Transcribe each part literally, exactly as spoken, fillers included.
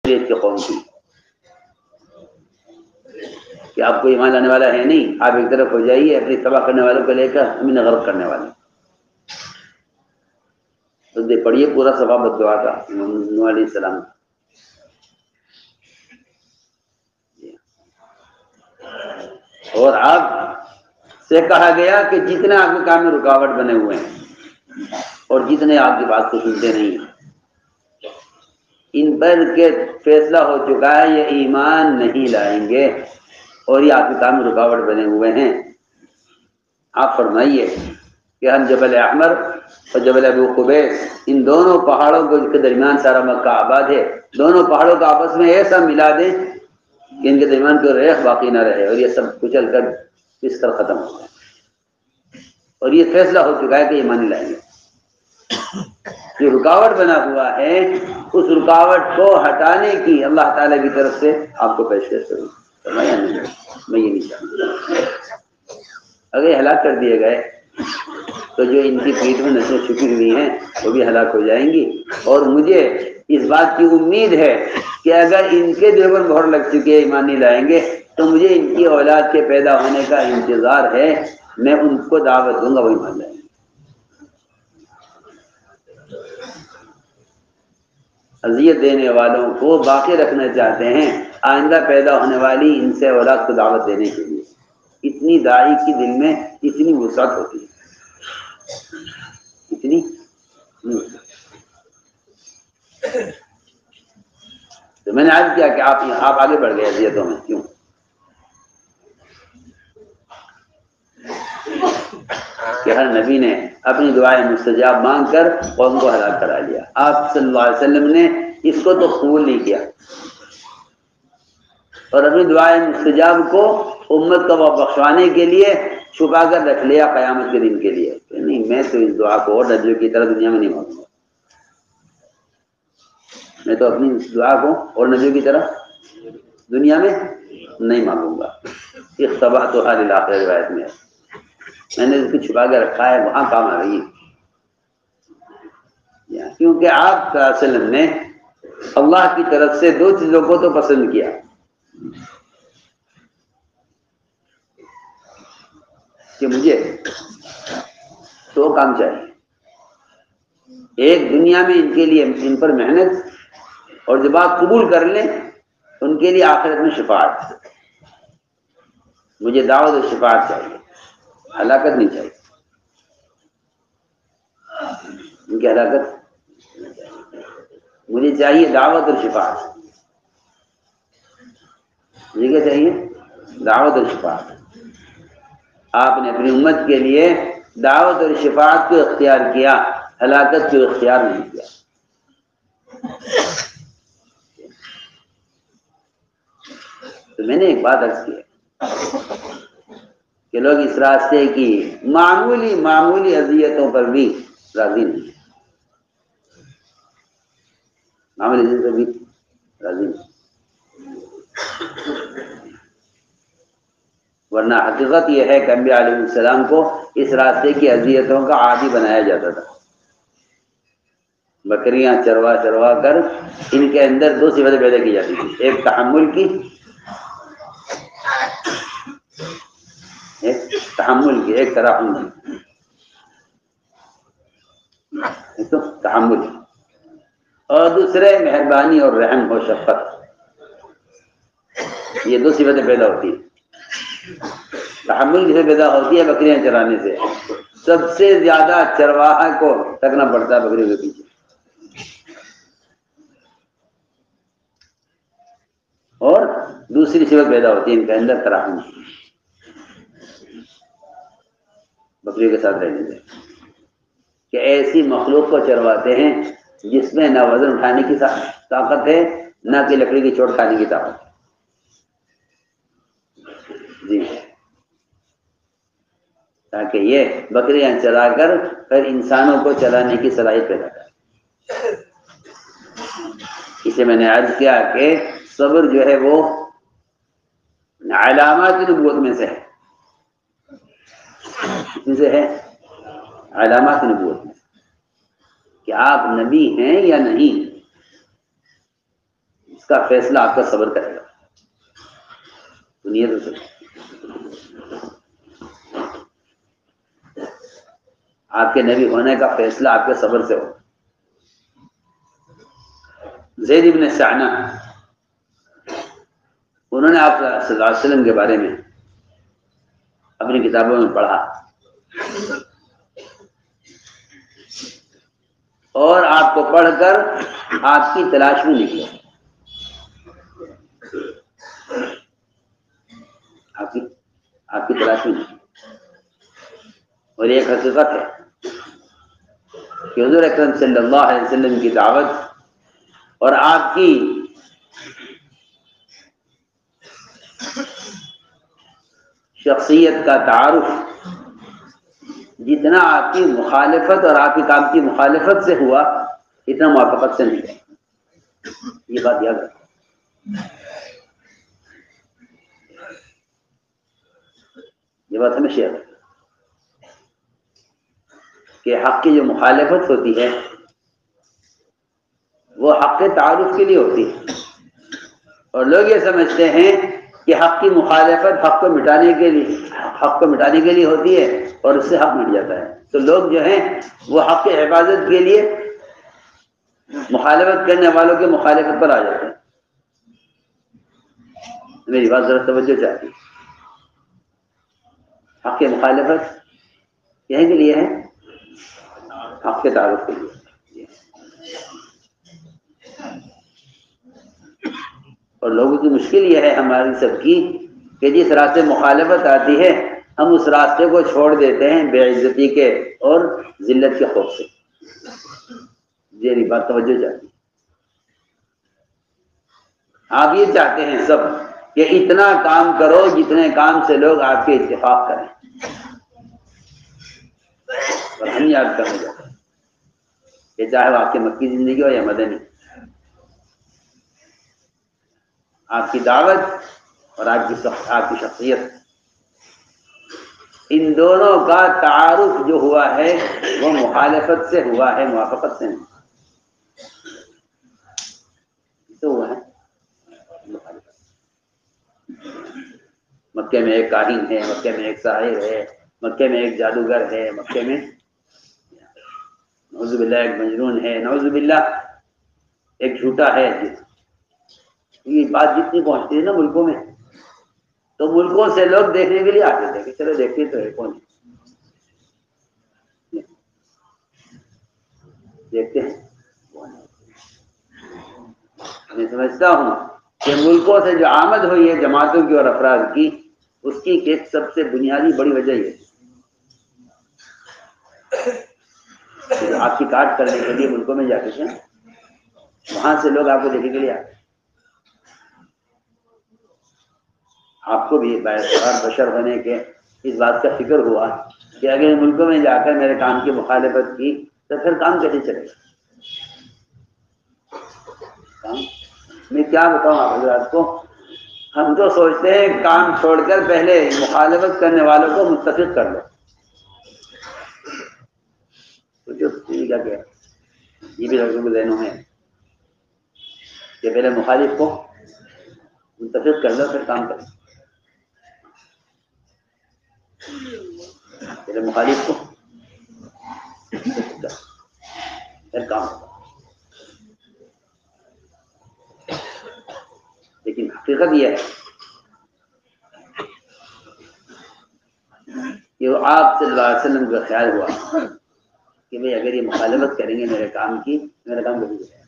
کی قوم کی کہ آپ کو ایمان لانے والا ہے نہیں، آپ ایک طرف ہو جائیے اپنی تباہ کرنے والوں کو لے کر، ہمیں غرق کرنے والے. تو دے پڑھیے پورا صفحہ بد دعا تھا نوح علیہ السلام. اور آپ سے کہا گیا کہ جتنے آپ کے کام میں رکاوٹ بنے ہوئے ہیں اور جتنے آپ کی بات کو سنتے نہیں ہیں، ان پر کے فیصلہ ہو چکا ہے یہ ایمان نہیں لائیں گے اور یہ آپ کے کام میں رکاوٹ بنے ہوئے ہیں. آپ فرمائیے کہ ہم جبل احمر اور جبل ابو قبیس، ان دونوں پہاڑوں کے درمیان سارا مکہ آباد ہے، دونوں پہاڑوں کا آپس میں ایسا ملا دیں کہ ان کے درمیان کوئی ریخ باقی نہ رہے اور یہ سب کچل کر اس طرح ختم ہو جائے. اور یہ فیصلہ ہو چکا ہے کہ ایمان نہیں لائیں گے. جو رکاوٹ بنا ہوا ہے اس رکاوٹ کو ہٹانے کی اللہ تعالیٰ کی طرف سے آپ کو پیشکش کروں. میں یہ نہیں چاہتا. اگر یہ ہلاک کر دیے گئے تو جو ان کی پیٹھ میں نسیں چھپی ہوئی ہیں وہ بھی ہلاک ہو جائیں گی. اور مجھے اس بات کی امید ہے کہ اگر ان کے دل پر مہر لگ چکی ہے ایمان نہیں لائیں گے تو مجھے ان کی اولاد کے پیدا ہونے کا انتظار ہے، میں ان کو دعوت دوں گا وہ ایمان لائیں گے. اذیت دینے والوں کو باقی رکھنا چاہتے ہیں آئندہ پیدا ہونے والی ان سے اولاد کو دعوت دینے کے لیے. اتنی داعی کی دل میں اتنی وسعت ہوتی ہے، اتنی. تو میں نے عرض کیا کہ آپ آپ آگے بڑھ گئے اذیتوں میں کیوں؟ کہ ہر نبی نے اپنی دعائیں مستجاب مانگ کر قوم کو ہلاک کرا لیا. آپ صلی اللہ علیہ وسلم نے اس کو تو قبول نہیں کیا اور اپنی دعائیں مستجاب کو امت کو بخشوانے کے لیے چھپا کر رکھ لیا قیامت کے دن کے لیے کہ نہیں میں تو اس دعا کو اور نبیوں کی طرح دنیا میں نہیں مانگوں گا، میں تو اپنی دعا کو اور نبیوں کی طرح دنیا میں نہیں مانگوں گا. اختبا تو حال علاقہ روایت میں میں نے اس کو چھپا کے رکھا ہے وہاں کام آ رہی ہے. کیونکہ آپ صلی اللہ علیہ وسلم نے اللہ کی طرف سے دو چیزوں کو تو پسند کیا کہ مجھے دو کام چاہیے. ایک دنیا میں ان کے لیے ان پر محنت اور جب آپ قبول کر لیں ان کے لیے آخرت میں شفاعت. مجھے دعوت اور شفاعت چاہیے، ہلاکت نہیں چاہیے. ان کی ہلاکت مجھے چاہیے دعوت اور شفاعت. مجھے کیا چاہیے؟ دعوت اور شفاعت. آپ نے اپنی امت کے لیے دعوت اور شفاعت کو اختیار کیا، ہلاکت کو اختیار نہیں کیا. تو میں نے ایک بات عرض کی کہ لوگ اس راستے کی معمولی معمولی اذیتوں پر بھی راضی نہیں، معمولی اذیتوں پر بھی راضی نہیں. ورنہ حقیقت یہ ہے کہ انبیاء علیہ السلام کو اس راستے کی اذیتوں کا عادی بنایا جاتا تھا. بکریاں چروا چروا کر ان کے اندر دو صفتیں پیدا کی جاتی تھی، ایک تحمل کی ایک تحمل کی ایک تراحم کی. ایک تو تحمل اور دوسرے مہربانی اور رحم و شفقت. یہ دو صفتیں پیدا ہوتی ہیں. تحمل جسے پیدا ہوتی ہے بکریاں چرانے سے، سب سے زیادہ چرواہا کو تکنا پڑتا ہے بکریوں کے پیچھے. اور دوسری صفت پیدا ہوتی ہے ان کے اندر تراحم، بکریوں کے ساتھ رہنے سے، کہ ایسی مخلوق کو چرواتے ہیں جس میں نہ وزن اٹھانے کی طاقت ہے نہ کہ لکڑی کی چوٹ کھانے کی طاقت ہے. جی تاکہ یہ بکریاں چلا کر پھر انسانوں کو چلانے کی صلاحیت پیدا کرے. اسے میں نے عرض کیا کہ صبر جو ہے وہ علامات نبوت میں سے ہے، اس سے ہے علامات نبوت میں کہ آپ نبی ہیں یا نہیں. اس کا فیصلہ آپ کا صبر کرے گا. سنیے تو سنیے. آپ کے نبی ہونے کا فیصلہ آپ کے صبر سے ہو. زید بن سعنہ انہوں نے آپ صلی اللہ علیہ وسلم کے بارے میں اپنی کتابوں میں پڑھا اور آپ کو پڑھ کر آپ کی تلاش میں نکلے. آپ کی آپ کی تلاش میں نکلے. اور یہ ایک حقیقت ہے کہ حضور اکرم صلی اللہ علیہ وسلم کی دعوت اور آپ کی شخصیت کا تعارف جتنا آپ کی مخالفت اور آپ کے کام کی مخالفت سے ہوا اتنا موافقت سے نہیں ہے. یہ بات یاد رکھو. یہ بات ہمیں شیئر کریں کہ حق کی جو مخالفت ہوتی ہے وہ حق کے تعارف کے لیے ہوتی ہے. اور لوگ یہ سمجھتے ہیں کہ حق کی مخالفت حق کو مٹانے کے لیے حق کو مٹانے کے لیے ہوتی ہے اور اس سے حق مٹ جاتا ہے. تو لوگ جو ہیں وہ حق کی حفاظت کے لیے مخالفت کرنے والوں کے مخالفت پر آ جاتے ہیں. میری بات ذرا توجہ چاہتی. حق کی مخالفت یہیں کے لیے ہے حق کے تعارف کے لیے. اور لوگوں کی مشکل یہ ہے ہماری سب کی کہ جس راستے مخالفت آتی ہے ہم اس راستے کو چھوڑ دیتے ہیں بے عزتی کے اور ذلت کے خوف سے. یہ بات توجہ چاہتی. آپ یہ چاہتے ہیں سب کہ اتنا کام کرو جتنے کام سے لوگ آپ کے اتفاق کریں. اور ہم یاد کرنے جاتے ہیں کہ چاہے وہ آپ کی مکی زندگی ہو یا مدنی، آپ کی دعوت اور آپ کی آپ کی شخصیت، ان دونوں کا تعارف جو ہوا ہے وہ مخالفت سے ہوا ہے، موافقت سے نہیں. تو ہوا ہے مکے میں ایک کاہن ہے، مکے میں ایک ساحر ہے، مکے میں ایک جادوگر ہے، مکے میں نعوذ باللہ ایک مجنون ہے، نعوذ باللہ ایک جھوٹا ہے. یہ بات جتنی پہنچتی ہے نا ملکوں میں تو ملکوں سے لوگ دیکھنے کے لیے آتے تھے کہ چلو دیکھتے تو ہے کون دیکھتے ہیں. میں سمجھتا ہوں کہ ملکوں سے جو آمد ہوئی ہے جماعتوں کی اور افراد کی، اس کی ایک سب سے بنیادی بڑی وجہ یہ ہے. آپ کی کاٹ کرنے کے لیے ملکوں میں جاتے تھے، وہاں سے لوگ آپ کو دیکھنے کے لیے آتے. آپ کو بھی بااعتبار بشر ہونے کے اس بات کا فکر ہوا کہ اگر ملکوں میں جا کر میرے کام کی مخالفت کی تو پھر کام کیسے چلے گا. کام میں کیا بتاؤں آپ حضرات کو، ہم تو سوچتے ہیں کام چھوڑ کر پہلے مخالفت کرنے والوں کو متفق کر لو. کیا کیا یہ بھی لوگوں کے ذہنوں میں کہ پہلے مخالف کو متفق کر لو پھر کام کرو. پہلے مخالف کو پھر کام کرو. لیکن حقیقت یہ ہے کہ وہ آپ صلی اللہ علیہ وسلم کا خیال ہوا کہ بھئی اگر یہ مخالفت کریں گے میرے کام کی، میرا کام کبھی نہیں.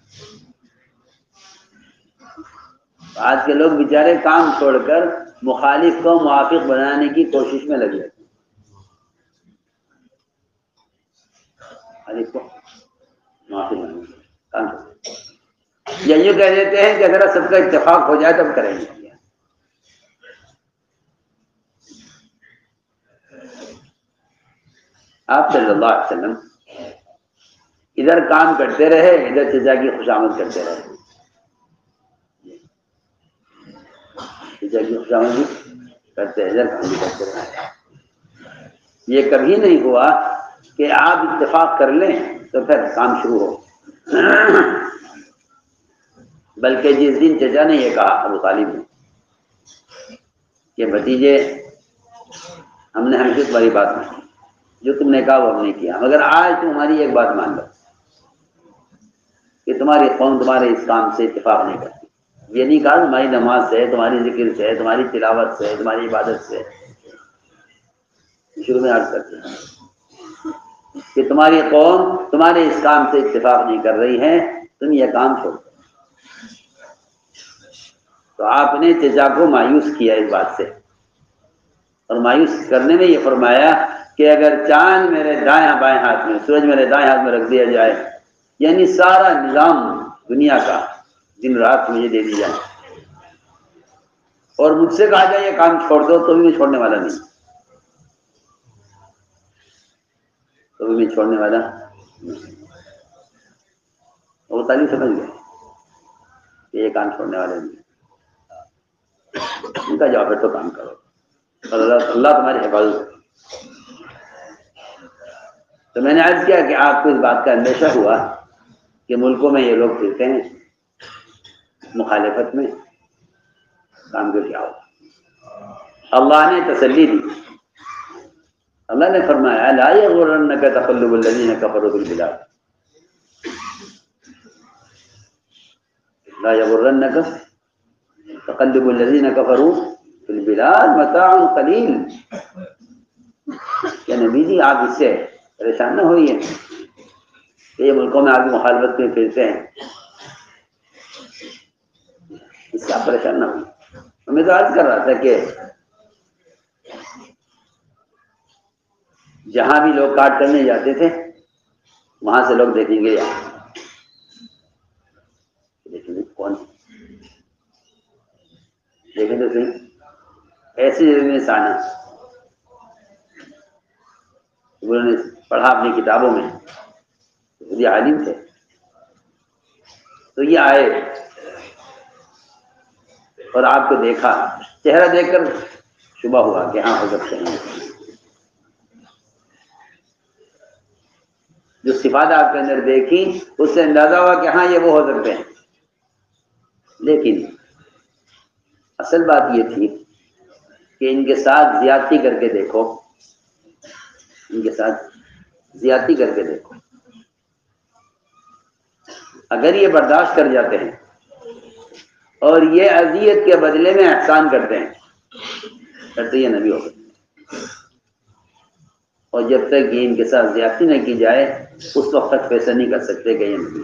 آج کے لوگ بیچارے کام چھوڑ کر مخالف کو موافق بنانے کی کوشش میں لگے ہیں. مخالف کو موافق بنانے کی کام یا یوں کہہ دیتے ہیں کہ اگر سب کا اتفاق ہو جائے تب کریں گے. آپ صلی اللہ علیہ وسلم ادھر کام کرتے رہے، ادھر چچا کی خوشامد کرتے رہے. چچا کی خوشامد بھی کرتے ادھر کام بھی کرتے رہے. یہ کبھی نہیں ہوا کہ آپ اتفاق کر لیں تو پھر کام شروع ہو. بلکہ جس دن چچا نے یہ کہا ابو طالب نے کہ بھتیجے ہم نے ہمیشہ تمہاری بات مانی، جو تم نے کہا وہ ہم نے کیا، مگر آج تم ہماری ایک بات مان لو کہ تمہاری قوم تمہارے اس کام سے اتفاق نہیں کرتی۔ یہ نہیں کہا تمہاری نماز سے، تمہاری ذکر سے، تمہاری تلاوت سے، تمہاری عبادت سے، شروع میں عرض کرتے ہیں کہ تمہاری قوم تمہارے اس کام سے اتفاق نہیں کر رہی ہے، تم یہ کام چھوڑ دو۔ تو آپ نے چچا کو مایوس کیا اس بات سے، اور مایوس کرنے میں یہ فرمایا کہ اگر چاند میرے دائیں بائیں ہاتھ میں، سورج میرے دائیں ہاتھ میں رکھ دیا جائے، یعنی سارا نظام دنیا کا دن رات مجھے دے دی جائے اور مجھ سے کہا جائے یہ کام چھوڑ دو، تو بھی میں چھوڑنے والا نہیں، تو بھی میں چھوڑنے والا نہیں۔ وہ تعلیم سمجھ گئے کہ یہ کام چھوڑنے والے نہیں، ان کا جواب ہے تو کام کرو، اور اللہ اللہ تمہاری حفاظت کرے۔ تو میں نے عرض کیا کہ آپ کو اس بات کا اندیشہ ہوا کہ ملکوں میں یہ لوگ پھرتے ہیں مخالفت میں، کام کو کیا ہوگا؟ اللہ نے تسلی دی، اللہ نے فرمایا لا یغرنک تقلب الذین کفروا فی البلاد، لا یغرنک تقلب الذین کفروا فی البلاد متاع قلیل۔ کہ نبی جی آپ اس سے پریشان نہ ہوئیے کہ یہ ملکوں میں آپ کی مخالفت میں پھرتے ہیں، اس سے آپ پریشان نہ ہوئیے۔ میں تو عرض کر رہا تھا کہ جہاں بھی لوگ کاٹ کرنے جاتے تھے وہاں سے لوگ دیکھیں گے یہاں، دیکھیں گے کون دیکھیں تو صحیح ایسی جگہ میں سانا انہوں نے پڑھا اپنی کتابوں میں، یہ عالم تھے، تو یہ آئے اور آپ کو دیکھا، چہرہ دیکھ کر شبہ ہوا کہ ہاں ہو سکتے ہیں، جو صفات آپ کے اندر دیکھی اس سے اندازہ ہوا کہ ہاں یہ وہ ہو سکتے ہیں۔ لیکن اصل بات یہ تھی کہ ان کے ساتھ زیادتی کر کے دیکھو، ان کے ساتھ زیادتی کر کے دیکھو، اگر یہ برداشت کر جاتے ہیں اور یہ اذیت کے بدلے میں احسان کرتے ہیں پھر تو یہ نبی ہو سکتے ہیں، اور جب تک یہ ان کے ساتھ زیادتی نہ کی جائے اس وقت تک فیصلہ نہیں کر سکتے کہ یہ نبی۔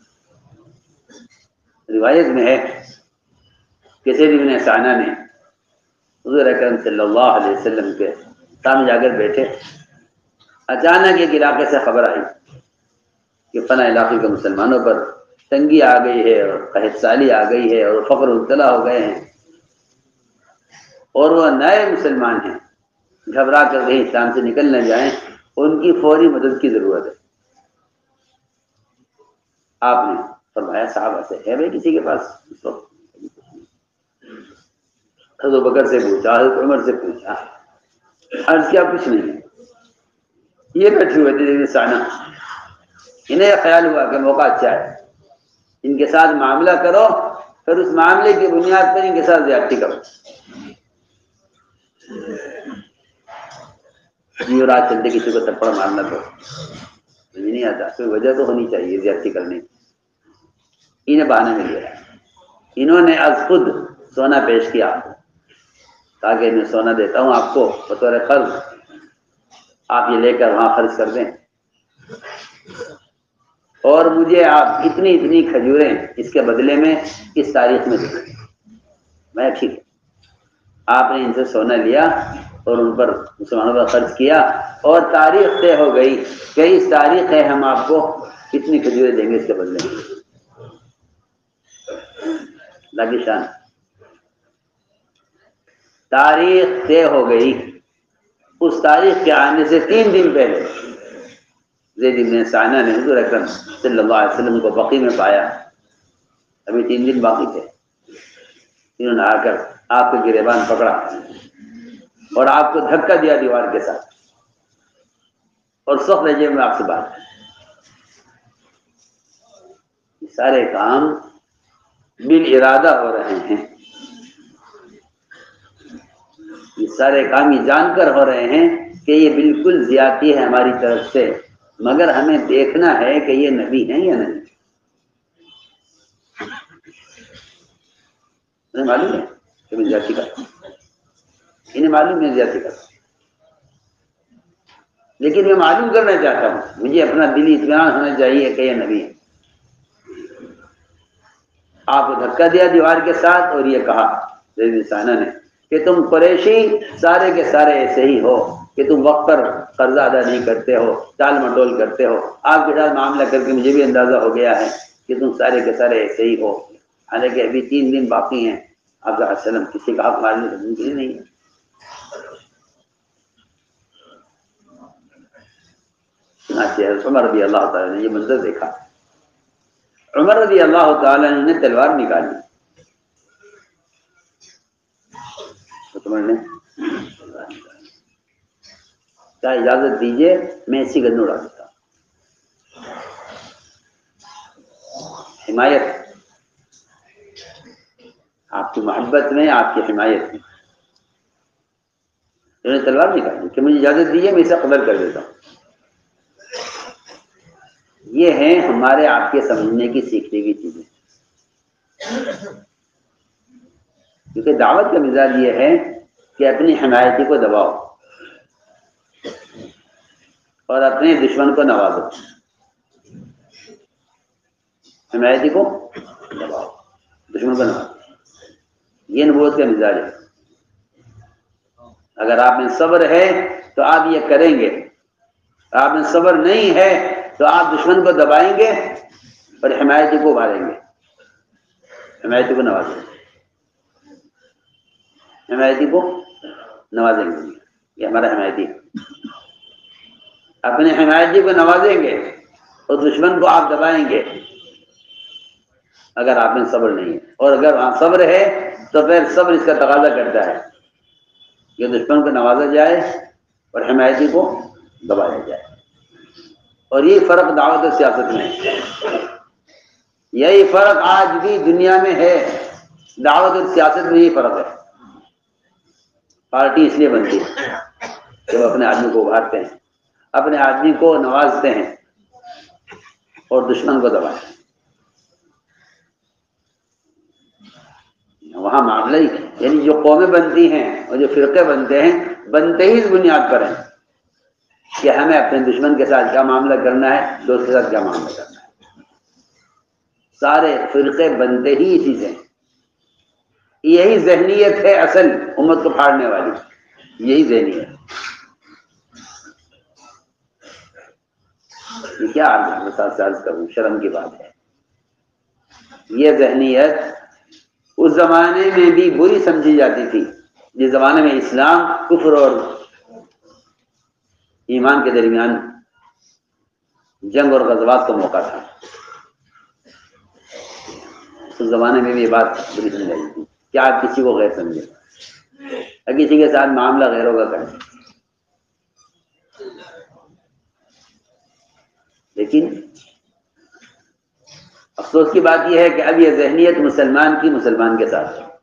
روایت میں ہے کسی بھی ابن سعنا نے حضور اکرم صلی اللہ علیہ وسلم کے سامنے جا کر بیٹھے، اچانک ایک علاقے سے خبر آئی کہ فلاں علاقے کے مسلمانوں پر تنگی آ گئی ہے اور قحط سالی آ گئی ہے اور فقر مبتلا ہو گئے ہیں، اور وہ نئے مسلمان ہیں، گھبرا کر کہیں اسلام سے نکل نہ جائیں، ان کی فوری مدد کی ضرورت ہے۔ آپ نے فرمایا صحابہ سے ہے بھائی کسی کے پاس؟ اس وقت حضرت بکر سے پوچھا، حضرت عمر سے پوچھا، عرض کیا کچھ نہیں، یہ بیٹھے ہوئے تھے سانا، انہیں یہ خیال ہوا کہ موقع اچھا ہے، ان کے ساتھ معاملہ کرو، پھر اس معاملے کی بنیاد پر ان کے ساتھ زیادتی کرو۔ جی اور رات چلتے کسی کو تھپڑ مارنا تو مجھے نہیں آتا، کوئی وجہ تو ہونی چاہیے زیادتی کرنے کی، انہیں بہانے میں لیا، انہوں نے از خود سونا پیش کیا تاکہ میں سونا دیتا ہوں آپ کو بطور قرض، آپ یہ لے کر وہاں خرچ کر دیں، اور مجھے آپ اتنی اتنی کھجوریں اس کے بدلے میں اس تاریخ میں دیں۔ میں ٹھیک ہے، آپ نے ان سے سونا لیا اور ان پر مسلمانوں پر خرچ کیا، اور تاریخ طے ہو گئی کہ اس تاریخ ہے ہم آپ کو اتنی کھجوریں دیں گے اس کے بدلے میں۔ اللہ کی شان، تاریخ طے ہو گئی، اس تاریخ کے آنے سے تین دن پہلے زید بن سعنا نے حضور اکرم صلی اللہ علیہ وسلم کو بقی میں پایا، ابھی تین دن باقی تھے، انہوں نے آ کر آپ کو گریبان پکڑا اور آپ کو دھکا دیا دیوار کے ساتھ، اور سخت لہجے میں آپ سے بات کی۔ سارے کام بالارادہ ہو رہے ہیں، یہ سارے کام یہ جان کر ہو رہے ہیں کہ یہ بالکل زیادتی ہے ہماری طرف سے، مگر ہمیں دیکھنا ہے کہ یہ نبی ہیں یا نہیں۔ انہیں معلوم ہے کہ میں زیادتی کرتا ہوں، انہیں معلوم ہے زیادتی کرتا ہوں، لیکن میں معلوم کرنا چاہتا ہوں، مجھے اپنا دلی اطمینان ہونا چاہیے کہ یہ نبی ہے۔ آپ کو دھکا دیا دیوار کے ساتھ اور یہ کہا زید ثانہ نے کہ تم قریشی سارے کے سارے ایسے ہی ہو کہ تم وقت پر قرضہ ادا نہیں کرتے ہو، ٹال مٹول کرتے ہو۔ آپ کے ساتھ معاملہ کر کے مجھے بھی اندازہ ہو گیا ہے کہ تم سارے کے سارے ایسے ہی ہو، حالانکہ ابھی تین دن باقی ہیں۔ آپ کا وسلم کسی کا حق مارنے تو ممکن نہیں ہے۔ چنانچہ عمر رضی اللہ تعالیٰ نے یہ منظر دیکھا، عمر رضی اللہ تعالیٰ نے تلوار نکالی، عمر نے تلوار نکالی، کیا اجازت دیجیے میں اسی گن اڑا دیتا ہوں۔ حمایت، آپ کی محبت میں، آپ کی حمایت میں انہوں نے تلوار نکالی کہ مجھے اجازت دیجیے میں اسے قتل کر دیتا ہوں۔ یہ ہیں ہمارے آپ کے سمجھنے کی، سیکھنے کی چیزیں، کیونکہ دعوت کا مزاج یہ ہے کہ اپنی حمایتی کو دباؤ اور اپنے دشمن کو نوازو، حمایتی کو دباؤ، دشمن کو نوازو، یہ نبوت کا مزاج ہے۔ اگر آپ میں صبر ہے تو آپ یہ کریں گے، آپ میں صبر نہیں ہے تو آپ دشمن کو دبائیں گے اور حمایتی کو ابھاریں گے، حمایتی کو نوازیں گے، حمایتی کو نوازیں گے۔ یہ ہمارا حمایتی ہے، اپنے حمایتی کو نوازیں گے اور دشمن کو آپ دبائیں گے اگر آپ میں صبر نہیں ہے۔ اور اگر وہاں صبر ہے تو پھر صبر اس کا تقاضا کرتا ہے کہ دشمن کو نوازا جائے اور حمایتی کو دبایا جائے۔ اور یہ فرق دعوت و سیاست میں ہے، یہی فرق آج بھی دنیا میں ہے، دعوت اور سیاست میں یہی فرق ہے۔ پارٹی اس لیے بنتی ہے کہ وہ اپنے آدمی کو ابھارتے ہیں، اپنے آدمی کو نوازتے ہیں اور دشمن کو دباتے ہیں۔ وہاں معاملہ ہی، یعنی جو قومیں بنتی ہیں اور جو فرقے بنتے ہیں، بنتے ہی اس بنیاد پر ہیں کہ ہمیں اپنے دشمن کے ساتھ کیا معاملہ کرنا ہے، دوست کے ساتھ کیا معاملہ کرنا ہے۔ سارے فرقے بنتے ہی اسی سے، یہی ذہنیت ہے اصل امت کو پھاڑنے والی، یہی ذہنیت۔ یہ کیا عرض عرض کروں، شرم کی بات ہے۔ یہ ذہنیت اس زمانے میں بھی بری سمجھی جاتی تھی، جس زمانے میں اسلام کفر اور ایمان کے درمیان جنگ اور غزوات کا موقع تھا۔ اس زمانے میں بھی یہ بات بری سمجھی جاتی تھی کہ آپ کسی کو غیر سمجھے یا کسی کے ساتھ معاملہ غیروں کا کریں۔ لیکن افسوس کی بات یہ ہے کہ اب یہ ذہنیت مسلمان کی مسلمان کے ساتھ ہے۔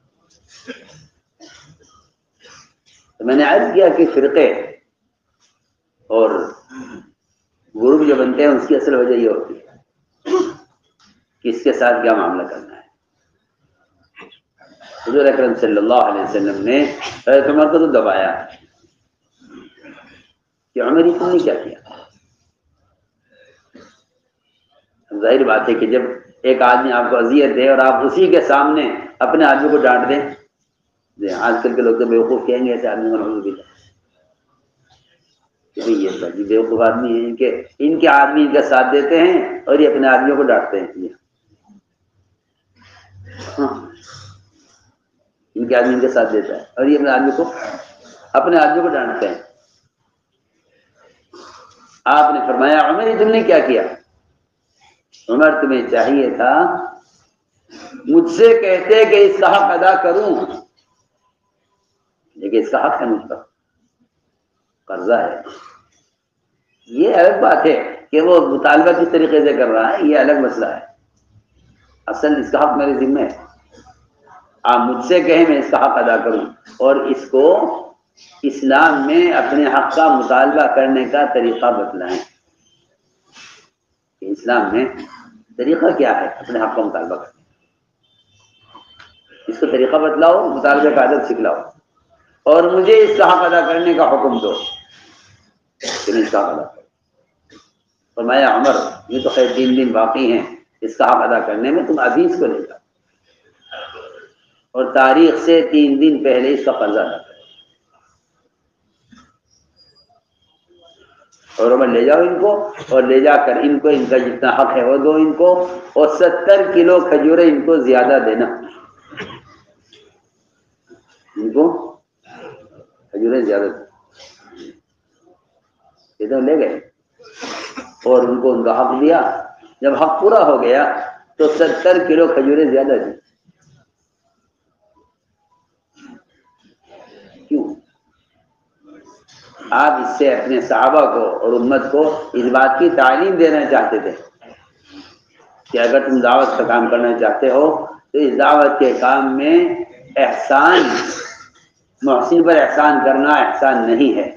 تو میں نے عرض کیا کہ فرقے اور گروپ جو بنتے ہیں اس کی اصل وجہ یہ ہوتی ہے کہ اس کے ساتھ کیا معاملہ کرنا ہے۔ حضور اکرم صلی اللہ علیہ وسلم نے حضرت عمر کو تو دبایا کہ عمر تم نے کیا کیا۔ ظاہر بات ہے کہ جب ایک آدمی آپ کو اذیت دے اور آپ اسی کے سامنے اپنے آدمی کو ڈانٹ دیں، آج کل کے لوگ تو بیوقوف کہیں گے ایسے آدمی کو نعوذ باللہ کہ بھئی یہ سر بیوقوف آدمی ہیں، ان کے ان کے آدمی ان کا ساتھ دیتے ہیں اور یہ اپنے آدمیوں کو ڈانٹتے ہیں۔ ہاں، ان کے آدمی ان کے ساتھ دیتا ہے اور یہ اپنے آدمی کو اپنے آدمی کو ڈانٹتے ہیں۔ آپ نے فرمایا عمر تم نے کیا کیا؟ عمر تمہیں چاہیے تھا مجھ سے کہتے کہ اس کا حق ادا کروں، لیکن اس کا حق ہے مجھ پر، قرضہ ہے۔ یہ الگ بات ہے کہ وہ مطالبہ کس طریقے سے کر رہا ہے، یہ الگ مسئلہ ہے۔ اصل اس کا حق میرے ذمہ ہے، آپ مجھ سے کہیں میں اس کا حق ادا کروں، اور اس کو اسلام میں اپنے حق کا مطالبہ کرنے کا طریقہ بتلائیں کہ اسلام میں طریقہ کیا ہے اپنے حق کا مطالبہ کرنے، اس کو طریقہ بتلاؤ، مطالبے کا ادب سکھلاؤ، اور مجھے اس کا حق ادا کرنے کا حکم دو کہ میں اس کا حق ادا کروں۔ فرمایا عمر یہ تو خیر تین دن باقی ہیں اس کا حق ادا کرنے میں، تم ابھی اس کو لے جاؤ اور تاریخ سے تین دن پہلے اس کا قرضہ ادا کرو، اور عمر لے جاؤ ان کو، اور لے جا کر ان کو ان کا جتنا حق ہے وہ دو ان کو، اور ستر کلو کھجوریں ان کو زیادہ دینا، ان کو کھجوریں زیادہ دینا۔ یہ تو لے گئے اور ان کو ان کا حق دیا، جب حق پورا ہو گیا تو ستر کلو کھجوریں زیادہ دی۔ کیوں؟ آپ اس سے اپنے صحابہ کو اور امت کو اس بات کی تعلیم دینا چاہتے تھے کہ اگر تم دعوت کا کام کرنا چاہتے ہو تو اس دعوت کے کام میں احسان، محسن پر احسان کرنا احسان نہیں ہے،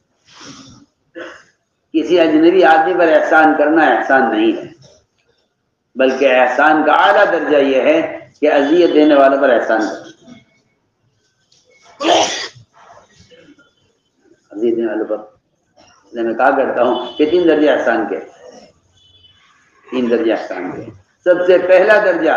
کسی اجنبی آدمی پر احسان کرنا احسان نہیں ہے، بلکہ احسان کا اعلیٰ درجہ یہ ہے کہ اذیت دینے والوں پر احسان کرنا۔ اذیت دینے والوں پر میں کہا کرتا ہوں کہ تین درجہ احسان کے، تین درجہ احسان کے۔ سب سے پہلا درجہ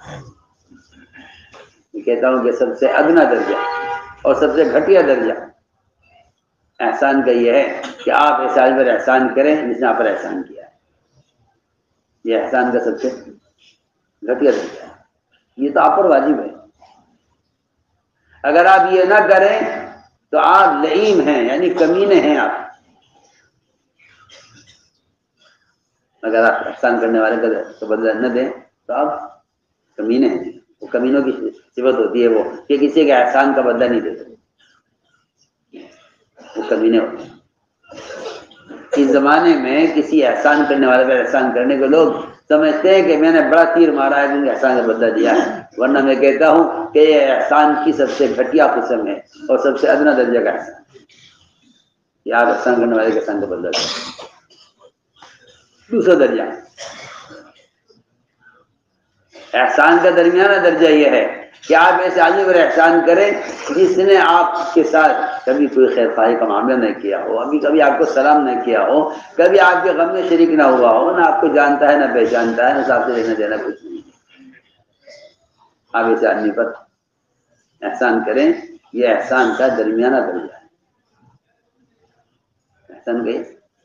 میں کہتا ہوں کہ سب سے ادنا درجہ اور سب سے گھٹیا درجہ احسان کا یہ ہے کہ آپ اس آدمی پر احسان کریں جس نے آپ پر احسان کیا ہے، یہ احسان کا سب سے گھٹیا درجہ ہے، یہ تو آپ پر واجب ہے۔ اگر آپ یہ نہ کریں تو آپ لئیم ہیں، یعنی کمینے ہیں آپ۔ اگر آپ احسان کرنے والے کا بدلہ نہ دیں تو آپ کمینے ہیں، وہ کمینوں کی صفت ہوتی ہے وہ کہ کسی کے احسان کا بدلہ نہیں دیتے، وہ کمینے ہوتے ہیں۔ اس زمانے میں کسی احسان کرنے والے پر احسان کرنے کو لوگ سمجھتے ہیں کہ میں نے بڑا تیر مارا ہے، جن کے احسان کا بدلہ دیا ہے، ورنہ میں کہتا ہوں کہ یہ احسان کی سب سے گھٹیا قسم ہے اور سب سے ادنا درجہ کا احسان ہے کہ آپ احسان کرنے والے کے احسان کا بدلہ دیں۔ دوسرا درجہ احسان کا درمیانہ درجہ یہ ہے کہ آپ ایسے آدمی پر احسان کریں جس نے آپ کے ساتھ کبھی کوئی خیر خواہی کا معاملہ نہ کیا ہو، ابھی کبھی آپ کو سلام نہ کیا ہو، کبھی آپ کے غم میں شریک نہ ہوا ہو، نہ آپ کو جانتا ہے نہ پہچانتا ہے، نہ صاحب سے لینا دینا کچھ نہیں، آپ ایسے آدمی پر احسان کریں، یہ احسان کا درمیانہ درجہ ہے۔ احسان کا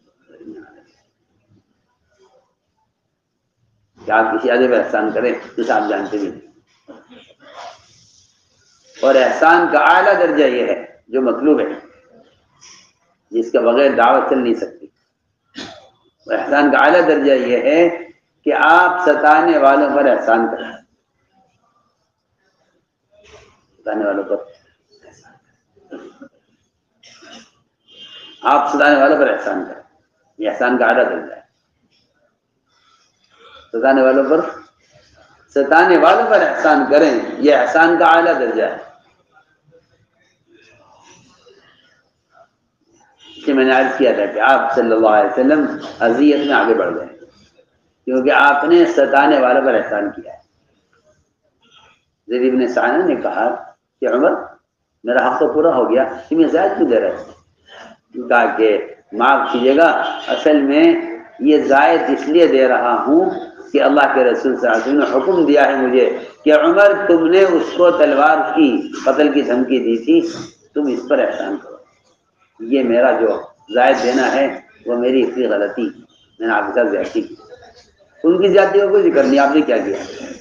کہ آپ کسی آدمی پر احسان کریں جسے آپ جانتے بھی نہیں، اور احسان کا اعلیٰ درجہ یہ ہے جو مطلوب ہے، جس کے بغیر دعوت چل نہیں سکتی۔ احسان کا اعلیٰ درجہ یہ ہے کہ آپ ستانے والوں پر احسان کریں، ستانے والوں پر آپ ستانے والوں پر احسان کریں، یہ احسان کا اعلیٰ درجہ ہے۔ ستانے والوں پر ستانے والوں پر احسان کریں، یہ احسان کا اعلیٰ درجہ ہے۔ کہ میں نے عرض کیا تھا کہ آپ صلی اللہ علیہ وسلم اذیت میں آگے بڑھ گئے کیونکہ آپ نے ستانے والوں پر احسان کیا ہے۔ زید بن ثانیہ نے کہا کہ عمر میرا حق تو پورا ہو گیا، تمہیں زائد کیوں دے رہے ہیں؟ کہا کہ معاف کیجیے گا، اصل میں یہ زائد اس لیے دے رہا ہوں کہ اللہ کے رسول صلی اللہ علیہ وسلم نے حکم دیا ہے مجھے کہ عمر تم نے اس کو تلوار کی قتل کی دھمکی دی تھی، تم اس پر احسان کرو، یہ میرا جو زائد دینا ہے وہ میری اتنی غلطی، میں نے آپ کے ساتھ زیادتی کی۔ ان کی زیادتی کا کوئی ذکر نہیں، آپ نے کیا کیا؟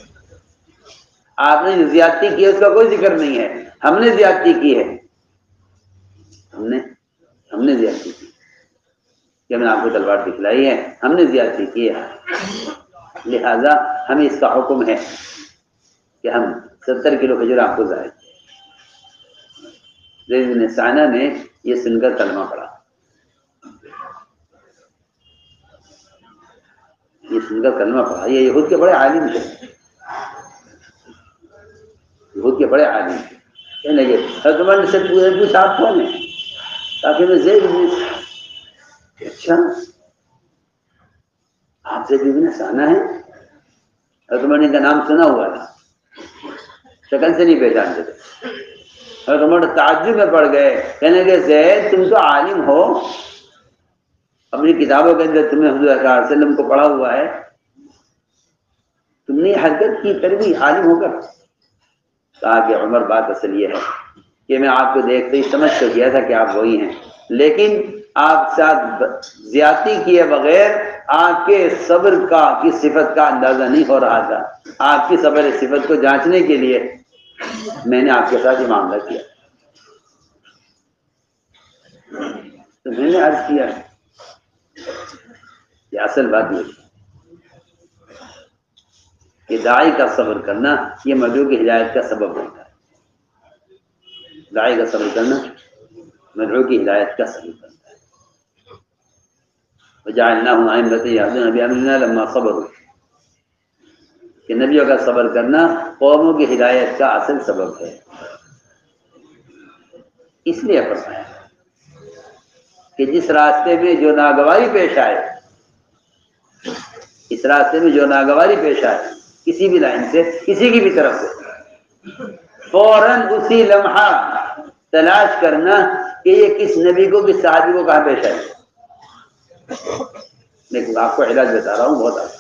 آپ نے جو زیادتی کی ہے اس کا کوئی ذکر نہیں ہے، ہم نے زیادتی کی ہے، ہم نے ہم نے زیادتی کی کہ ہم نے آپ کو تلوار دکھلائی ہے، ہم نے زیادتی کی ہے، لہذا ہمیں اس کا حکم ہے کہ ہم ستر کلو کھجور آپ کو ظاہر۔ زید بن ثانیہ نے یہ سن کر کلمہ پڑھا، یہ سن کر کلمہ پڑھا، یہ یہود کے بڑے عالم تھے، یہود کے بڑے عالم تھے، کہنے لگے حضرت عمر نے سے پوچھا آپ کون ہیں؟ تاکہ میں زید بن اچھا آپ زید بن سانا ہے؟ حضرت عمر نے کا نام سنا ہوا تھا، شکل سے نہیں پہچانتے تھے۔ حضرت عمر تعجب میں پڑ گئے، کہنے لگے زید تم تو عالم ہو، اپنی کتابوں کے اندر تم نے حضور صلی اللہ علیہ وسلم کو پڑھا ہوا ہے، تم نے حرکت کی پھر بھی عالم ہو کر؟ کہا کہ عمر بات اصل یہ ہے کہ میں آپ کو دیکھتے ہی سمجھ تو گیا تھا کہ آپ وہی ہیں، لیکن آپ ساتھ زیادتی کیے بغیر آپ کے صبر کا کی صفت کا اندازہ نہیں ہو رہا تھا، آپ کی صبر صفت کو جانچنے کے لیے میں نے آپ کے ساتھ یہ معاملہ کیا۔ تو میں نے عرض کیا کہ اصل بات یہ کہ داعی کا صبر کرنا یہ مدعو کی ہدایت کا سبب ہوتا ہے، داعی کا صبر کرنا مدعو کی ہدایت کا سبب ہوتا ہے۔ وجعلناهم ائمة يهدون بأمرنا لما صبروا، کہ نبیوں کا صبر کرنا قوموں کی ہدایت کا اصل سبب ہے۔ اس لیے فرمایا کہ جس راستے میں جو ناگواری پیش آئے، اس راستے میں جو ناگواری پیش آئے کسی بھی لائن سے، کسی کی بھی طرف سے، فوراً اسی لمحہ تلاش کرنا کہ یہ کس نبی کو کس صحابی کو کہاں پیش آئے۔ لیکن آپ کو علاج بتا رہا ہوں بہت آسان۔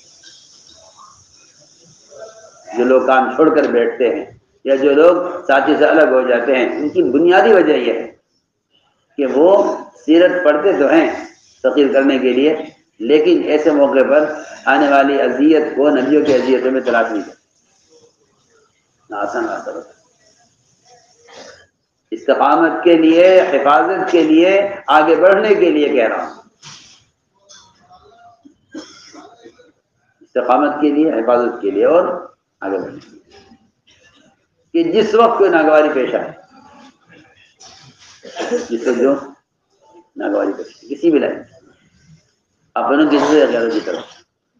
جو لوگ کام چھوڑ کر بیٹھتے ہیں یا جو لوگ ساتھی سے الگ ہو جاتے ہیں، ان کی بنیادی وجہ یہ ہے کہ وہ سیرت پڑھتے تو ہیں تقریر کرنے کے لیے، لیکن ایسے موقع پر آنے والی اذیت کو نبیوں کی اذیتوں میں تلاش نہیں کرتے۔ آسان راستہ بتا، استقامت کے لیے، حفاظت کے لیے، آگے بڑھنے کے لیے کہہ رہا ہوں، استقامت کے لیے، حفاظت کے لیے اور آگے بڑھنے کے لیے، کہ جس وقت کوئی ناگواری پیش آئے، جس وقت جو ناگواری پیش آئے کسی بھی لائن اپنوں کسی سے غیروں کی طرف،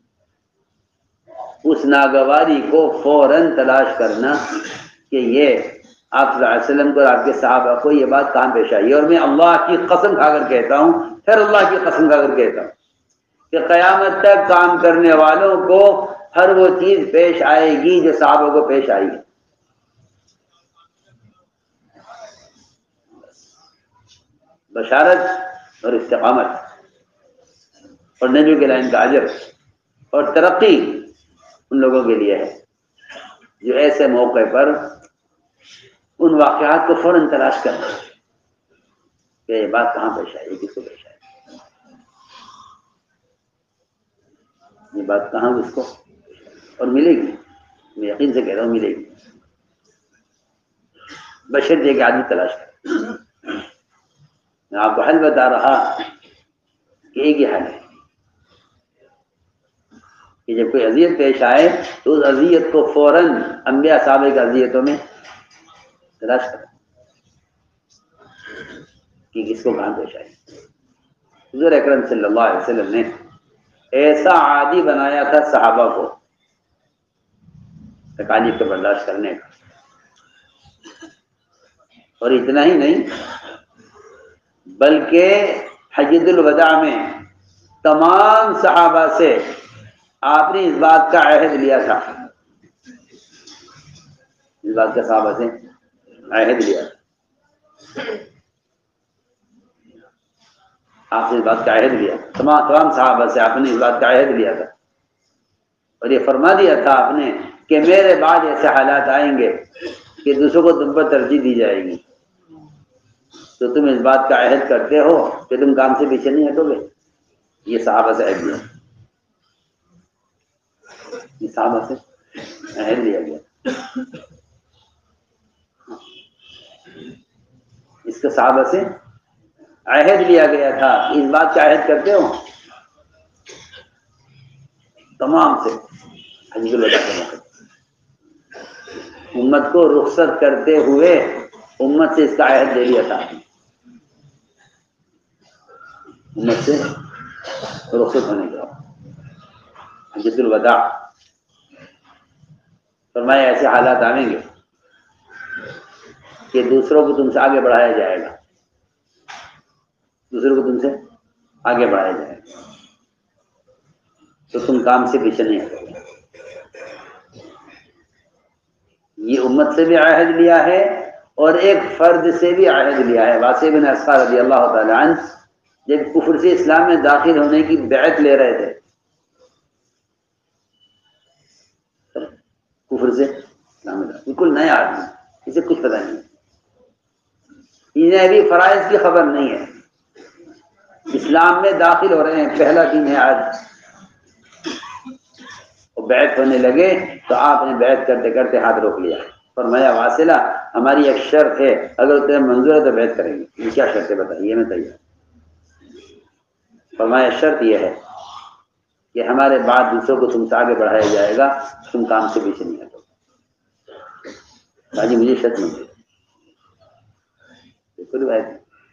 اس ناگواری کو فوراً تلاش کرنا کہ یہ آپ صلی اللہ علیہ وسلم کو اور آپ کے صحابہ کو یہ بات کہاں پیش آئی۔ اور میں اللہ کی قسم کھا کر کہتا ہوں، پھر اللہ کی قسم کھا کر کہتا ہوں کہ قیامت تک کام کرنے والوں کو ہر وہ چیز پیش آئے گی جو صحابہ کو پیش آئی ہے۔ بشارت اور استقامت اور نبی کے لائن کا اجر اور ترقی ان لوگوں کے لیے ہے جو ایسے موقع پر ان واقعات کو فوراً تلاش کرنا کہ یہ بات کہاں پیش آئی، کس کو پیش آئی، یہ بات کہاں کس کو، اور ملے گی، میں یقین سے کہہ رہا ہوں ملے گی، بشر جے کے آدمی تلاش کریں۔ میں آپ کو حل بتا رہا کہ ایک ہی حل ہے کہ جب کوئی اذیت پیش آئے تو اس اذیت کو فوراً انبیاء صحابہ کی اذیتوں میں تلاش کریں کہ کس کو کہاں پیش آئے۔ حضور اکرم صلی اللہ علیہ وسلم نے ایسا عادی بنایا تھا صحابہ کو تکالیف کو برداشت کرنے کا، اور اتنا ہی نہیں بلکہ حجۃ الوداع میں تمام صحابہ سے آپ نے اس بات کا عہد لیا تھا، اس بات کا صحابہ سے عہد لیا تھا، آپ نے اس بات کا عہد لیا، تمام تمام صحابہ سے آپ نے اس بات کا عہد لیا تھا، اور یہ فرما دیا تھا آپ نے کہ میرے بعد ایسے حالات آئیں گے کہ دوسروں کو تم پر ترجیح دی جائے گی، تو تم اس بات کا عہد کرتے ہو کہ تم کام سے پیچھے نہیں ہٹو گے۔ یہ صحابہ سے عہد لیا، یہ صحابہ سے عہد لیا گیا، اس کے صحابہ سے عہد لیا گیا تھا، اس بات کا عہد کرتے ہو تمام سے حجۃ الوداع کے موقع امت کو رخصت کرتے ہوئے امت سے اس کا عہد لے لیا تھا، امت سے رخصت ہونے کا حجۃ الوداع، فرمایا ایسے حالات آئیں گے کہ دوسروں کو تم سے آگے بڑھایا جائے گا، دوسروں کو تم سے آگے بڑھایا جائے گا، تو تم کام سے پیچھے نہیں ہٹو گے۔ یہ امت سے بھی عہد لیا ہے اور ایک فرد سے بھی عہد لیا ہے۔ واسع بن اسقع رضی اللہ تعالی عنہ جب کفر سے اسلام میں داخل ہونے کی بیعت لے رہے تھے، کفر سے اسلام میں داخل، بالکل نیا آدمی، اسے کچھ پتہ نہیں، انہیں ابھی فرائض کی خبر نہیں ہے، اسلام میں داخل ہو رہے ہیں، پہلا دن ہے آج، اور بیعت ہونے لگے تو آپ نے بیعت کرتے کرتے ہاتھ روک لیا، فرمایا واصلہ ہماری ایک شرط ہے، اگر تمہیں منظور ہے تو بیعت کریں گے۔ یہ کیا شرط ہے بتائیے، میں تیار۔ فرمایا شرط یہ ہے کہ ہمارے بعد دوسروں کو تم سے آگے بڑھایا جائے گا، تم کام سے پیچھے نہیں ہٹو۔ باجی مجھے شرط نہیں بالکل بھائی،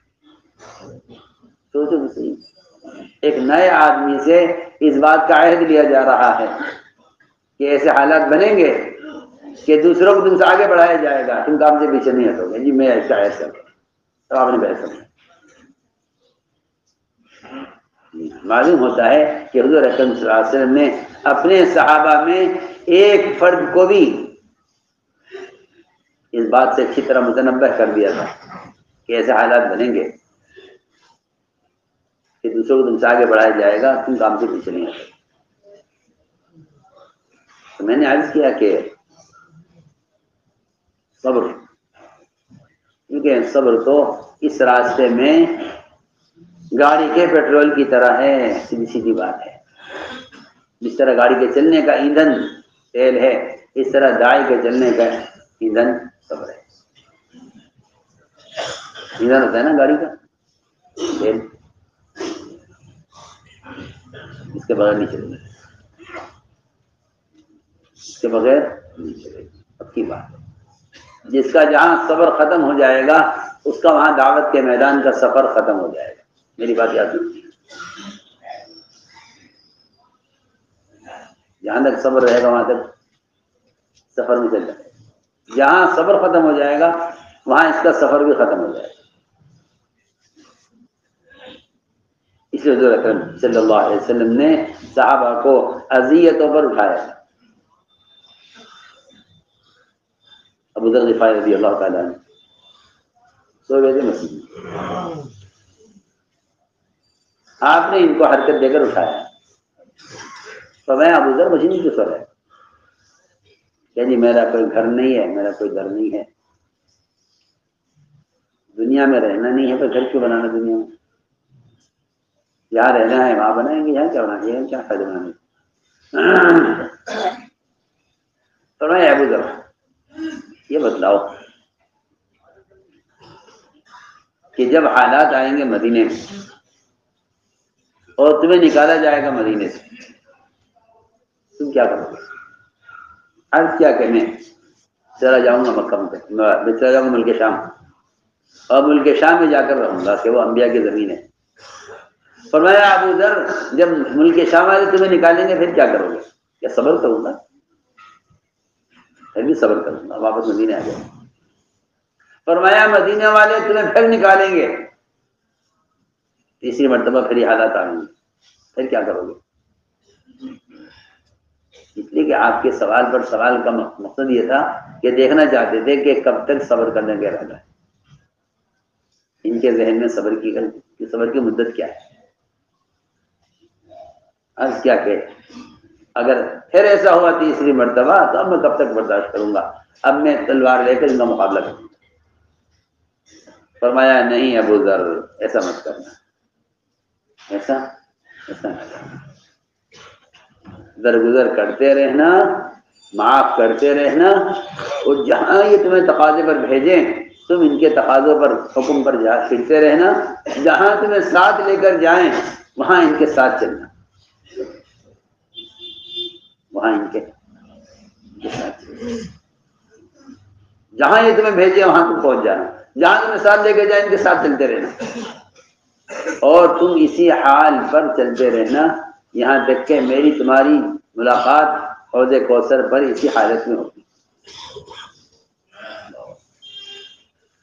سوچو تو صحیح، ایک نئے آدمی سے اس بات کا عہد لیا جا رہا ہے کہ ایسے حالات بنیں گے کہ دوسروں کو تم سے آگے بڑھایا جائے گا، تم کام سے پیچھے نہیں ہٹو گے۔ جی میں ایسا ایسا تو آپ نے بحث سمجھا۔ معلوم ہوتا ہے کہ حضور اکرم صلی اللہ علیہ وسلم نے اپنے صحابہ میں ایک فرد کو بھی اس بات سے اچھی طرح متنبہ کر دیا تھا کہ ایسے حالات بنیں گے کہ دوسروں کو تم سے آگے بڑھایا جائے گا، تم کام سے پیچھے نہیں ہٹو۔ تو میں نے عرض کیا کہ صبر، کیونکہ صبر تو اس راستے میں گاڑی کے پیٹرول کی طرح ہے، سیدھی سیدھی بات ہے۔ جس طرح گاڑی کے چلنے کا ایندھن تیل ہے، اس طرح داعی کے چلنے کا ایندھن صبر ہے۔ ایندھن ہوتا ہے نا گاڑی کا تیل، اس کے بغیر نہیں چلے گا، اس کے بغیر نہیں چلے گا۔ اب کی بات ہے جس کا جہاں صبر ختم ہو جائے گا اس کا وہاں دعوت کے میدان کا سفر ختم ہو جائے گا۔ میری بات یاد رکھیے، جہاں تک صبر رہے گا وہاں تک سفر میں چل جائے گا، جہاں صبر ختم ہو جائے گا وہاں اس کا سفر بھی ختم ہو جائے گا۔ اس لیے حضور اکرم صلی اللہ علیہ وسلم نے صحابہ کو اذیتوں پر اٹھایا۔ ابو ذر غفاری رضی اللہ تعالیٰ عنہ سو گئے تھے مسجد میں، آپ نے ان کو حرکت دے کر اٹھایا، فرمایا ابو ذر مجھے نہیں کیوں سو رہا ہے؟ کہ جی میرا کوئی گھر نہیں ہے، میرا کوئی در نہیں ہے، دنیا میں رہنا نہیں ہے تو گھر کیوں بنانا؟ دنیا میں جہاں رہنا ہے وہاں بنائیں گے، یہاں کیا بنائیں گے، کیا فائدہ بنانے کا؟ فرمایا ابو ذر یہ بتلاؤ کہ جب حالات آئیں گے مدینے میں اور تمہیں نکالا جائے گا مدینے سے، تم کیا کرو گے؟ عرض کیا کہ میں چلا جاؤں گا مکہ میں چلا جاؤں گا ملک شام، اور ملک شام میں جا کر رہوں گا کہ وہ انبیاء کی زمین ہے۔ فرمایا ابو ذر جب ملک شام والے تمہیں نکالیں گے پھر کیا کرو گے؟ کیا صبر کروں گا؟ پھر بھی صبر کروں گا، واپس مدینے آ جاؤں گا۔ فرمایا مدینے والے تمہیں پھر نکالیں گے، تیسری مرتبہ پھر یہ حالات آئیں گے، پھر کیا کرو گے؟ اس لیے کہ آپ کے سوال پر سوال کا مقصد یہ تھا کہ دیکھنا چاہتے تھے کہ کب تک صبر کرنے کے ارادہ ہے، ان کے ذہن میں صبر کی کہ صبر کی مدت کیا ہے۔ عرض کیا کہ اگر پھر ایسا ہوا تیسری مرتبہ تو اب میں کب تک برداشت کروں گا، اب میں تلوار لے کر ان کا مقابلہ کروں گا۔ فرمایا نہیں ابو ذر ایسا مت کرنا، ایسا ایسا نہ کرنا، درگزر کرتے رہنا، معاف کرتے رہنا، اور جہاں یہ تمہیں تقاضے پر بھیجیں تم ان کے تقاضوں پر حکم پر جا پھرتے رہنا، جہاں تمہیں ساتھ لے کر جائیں وہاں ان کے ساتھ چلنا، وہاں ان کے ساتھ چلنا، جہاں یہ تمہیں بھیجے وہاں تم پہنچ جانا، جہاں تمہیں ساتھ لے کے جائیں ان کے ساتھ چلتے رہنا، اور تم اسی حال پر چلتے رہنا یہاں تک کہ میری تمہاری ملاقات حوض کوثر پر اسی حالت میں ہوگی۔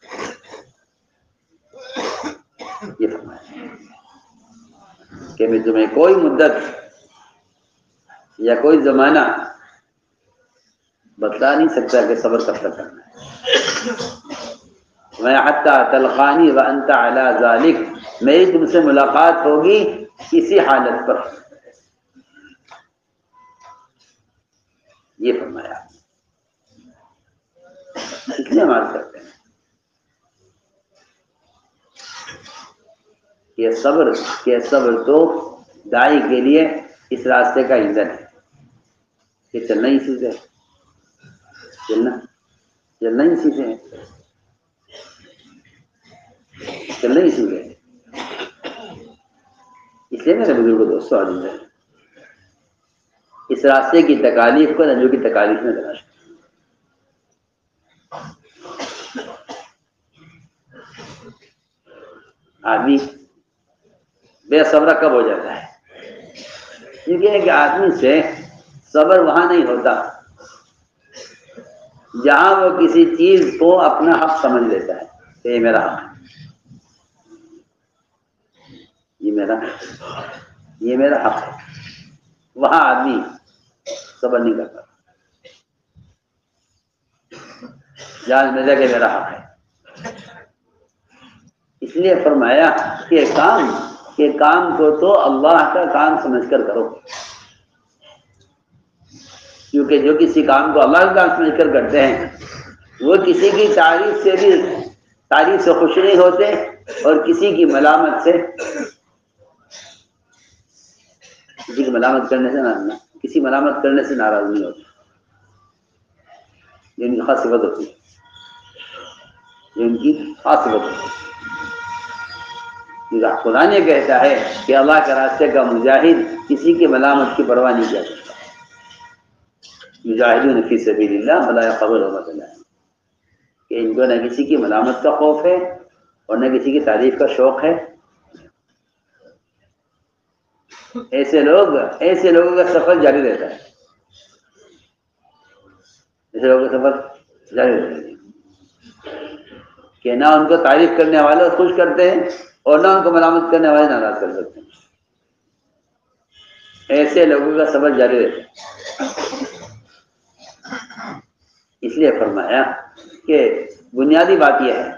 یہ فرمایا کہ میں تمہیں کوئی مدت یا کوئی زمانہ بتلا نہیں سکتا کہ صبر کب تک کرنا ہے. میں حتی تلقانی وانت علی ذالک، میری تم سے ملاقات ہوگی اسی حالت پر. یہ فرمایا. کتنے مار کرتے ہیں کہ صبر کہ صبر تو داعی کے لیے اس راستے کا ایندھن ہے. کہ چلنا ہی اسی سے چلنا چلنا ہی اسی سے چلنا ہی اسی سے. اس لیے میرے بزرگ دوستوں عزیز ہے، اس راستے کی تکالیف کو نجو کی تکالیف میں تلاش کریں. آدمی بے صبر کب ہو جاتا ہے؟ کیونکہ کہ آدمی سے صبر وہاں نہیں ہوتا جہاں وہ کسی چیز کو اپنا حق سمجھ لیتا ہے کہ یہ میرا حق ہے، یہ میرا یہ میرا حق ہے. وہاں آدمی صبر نہیں کرتا. جان میں کہ میرا حق ہے. اس لیے فرمایا کہ کام کہ کام کو تو اللہ کا کام سمجھ کر کرو، کیونکہ جو کسی کام کو اللہ کا کام سمجھ کر کرتے ہیں وہ کسی کی تعریف سے بھی تعریف سے خوش نہیں ہوتے اور کسی کی ملامت سے کسی کی ملامت کرنے سے نہ کسی ملامت کرنے سے ناراض نہیں ہوتے. یہ ان کی خاص صفت ہوتی ہے، یہ ان کی خاص صفت ہوتی ہے. خدا نے کہتا ہے کہ اللہ کے راستے کا مجاہد کسی کی ملامت کی پرواہ نہیں کیا کرتا. مجاہدون فی سبیل اللہ ولا یخافون لومۃ لائم، کہ ان کو نہ کسی کی ملامت کا خوف ہے اور نہ کسی کی تعریف کا شوق ہے. ایسے لوگ ایسے لوگوں کا سفر جاری رہتا ہے. ایسے لوگوں کا سفر جاری رہتا ہے کہ نہ ان کو تعریف کرنے والے خوش کرتے ہیں اور نہ ان کو ملامت کرنے والے ناراض کر سکتے ہیں. ایسے لوگوں کا سفر جاری رہتا ہے. اس لیے فرمایا کہ بنیادی بات یہ ہے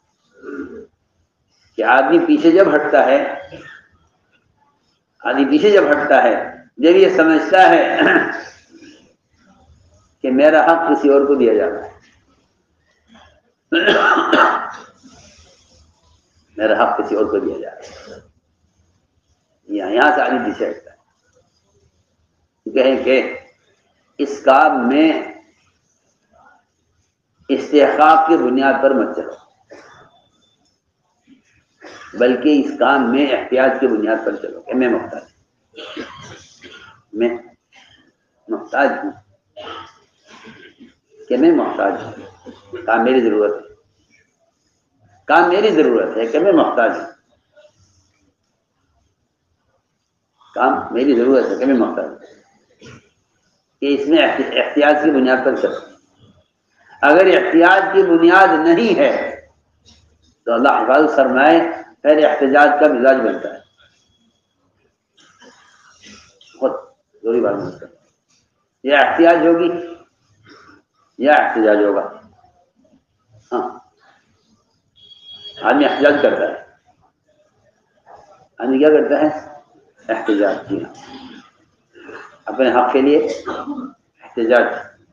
کہ آدمی پیچھے جب ہٹتا ہے آدمی پیچھے جب ہٹتا ہے جب یہ سمجھتا ہے کہ میرا حق کسی اور کو دیا جاتا ہے، میرا حق کسی اور کو دیا جاتا ہے، یہاں سے آدمی پیچھے ہٹتا ہے. کہیں کہ اس کام میں استحقاق کی بنیاد پر مت چلو، بلکہ اس کام میں احتیاط کی بنیاد پر چلو کہ میں محتاج میں محتاج ہوں کہ میں محتاج ہوں کام میری ضرورت ہے کام میری ضرورت ہے کہ میں محتاج ہوں کام میری ضرورت ہے کہ میں محتاج ہوں کہ اس میں احتیاط کی بنیاد پر چلو. اگر احتیاط کی بنیاد نہیں ہے تو اللہ حفاظت فرمائے پھر احتجاج کا مزاج بنتا ہے. بہت ضروری بات ہے. یا احتیاج ہوگی یا احتجاج ہوگا. ہاں آدمی احتجاج کرتا ہے آدمی کیا کرتا ہے؟ احتجاج. جی ہاں، اپنے حق کے لیے احتجاج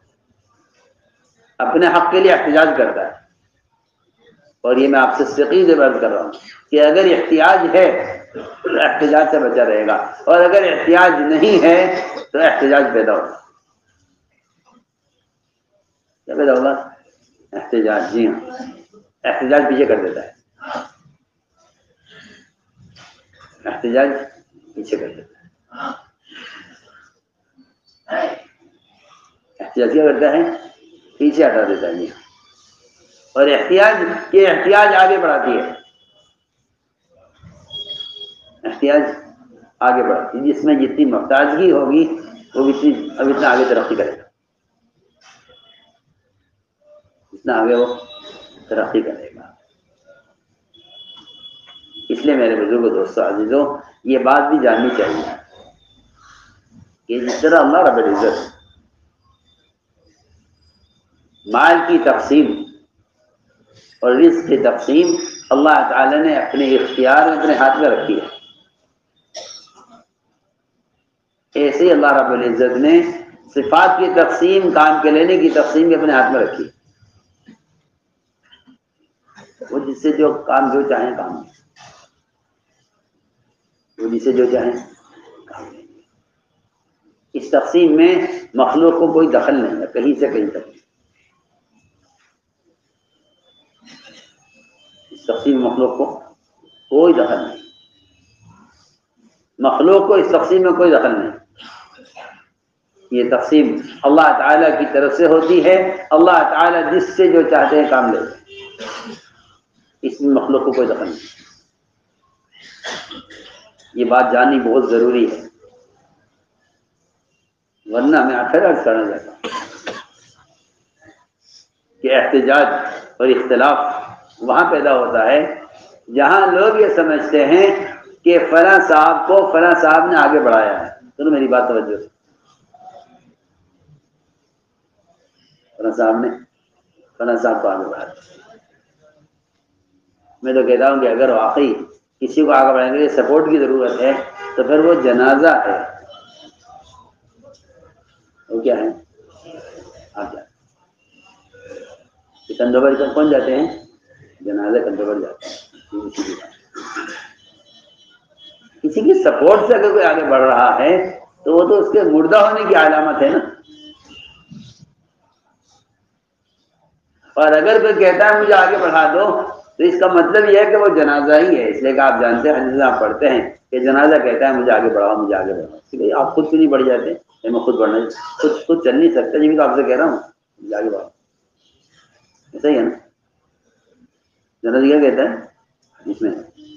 اپنے حق کے لیے احتجاج کرتا ہے. اور یہ میں آپ سے سقی سے بات کر رہا ہوں کہ اگر احتیاج ہے تو احتجاج سے بچا رہے گا، اور اگر احتیاج نہیں ہے تو احتجاج پیدا ہوگا. کیا پیدا ہوگا؟ احتجاج. جی ہاں، احتجاج پیچھے کر دیتا ہے احتجاج پیچھے کر دیتا ہے. احتجاج کیا کرتا ہے؟ پیچھے ہٹا دیتا ہے. اور احتیاج یہ احتیاج آگے بڑھاتی ہے احتیاج آگے بڑھاتی ہے. جس میں جتنی محتاجگی ہوگی وہ اتنی اب اتنا آگے ترقی کرے گا اتنا آگے وہ ترقی کرے گا. اس لیے میرے بزرگوں دوستوں عزیزوں یہ بات بھی جاننی چاہیے کہ جس طرح اللہ رب العزت مال کی تقسیم اور رزق کی تقسیم اللہ تعالی نے اپنے اختیار میں اپنے ہاتھ میں رکھی ہے، ایسے ہی اللہ رب العزت نے صفات کی تقسیم، کام کے لینے کی تقسیم بھی اپنے ہاتھ میں رکھی ہے۔ وہ جس سے جو کام جو چاہیں کام لیں، وہ جس سے جو چاہیں کام لیں۔ اس تقسیم میں مخلوق کو کوئی دخل نہیں ہے، کہیں سے کہیں تک اس تقسیم میں مخلوق کو کوئی دخل نہیں، مخلوق کو اس تقسیم میں کوئی دخل نہیں۔ یہ تقسیم اللہ تعالیٰ کی طرف سے ہوتی ہے، اللہ تعالیٰ جس سے جو چاہتے ہیں کام لیتے ہیں، اس میں مخلوق کو کوئی دخل نہیں۔ یہ بات جاننی بہت ضروری ہے، ورنہ میں آخر عرض کرنا چاہتا ہوں کہ احتجاج اور اختلاف وہاں پیدا ہوتا ہے جہاں لوگ یہ سمجھتے ہیں کہ فلاں صاحب کو فلاں صاحب نے آگے بڑھایا ہے۔ سنو میری بات توجہ سے، فلاں صاحب نے فلاں صاحب کو آگے بڑھایا۔ میں تو کہتا ہوں کہ اگر واقعی کسی کو آگے بڑھانے کے لیے سپورٹ کی ضرورت ہے تو پھر وہ جنازہ ہے۔ وہ کیا ہے؟ آپ کیا کندھوں پر کون جاتے ہیں؟ جنازہ کندھوں پر جاتے ہیں۔ کسی کی سپورٹ سے اگر کوئی آگے بڑھ رہا ہے تو وہ تو اس کے مردہ ہونے کی علامت ہے نا۔ اور اگر کوئی کہتا ہے مجھے آگے بڑھا دو تو اس کا مطلب یہ ہے کہ وہ جنازہ ہی ہے۔ اس لیے کہ آپ جانتے ہیں، حدیث آپ پڑھتے ہیں کہ جنازہ کہتا ہے مجھے آگے بڑھاؤ، مجھے آگے بڑھاؤ۔ آپ خود کیوں نہیں بڑھ جاتے؟ میں خود بڑھنا خود خود چل نہیں سکتا، جی میں تو آپ سے کہہ رہا ہوں مجھے آگے بڑھاؤ۔ ایسا ہی ہے نا؟ جنازہ کیا کہتا ہے اس میں؟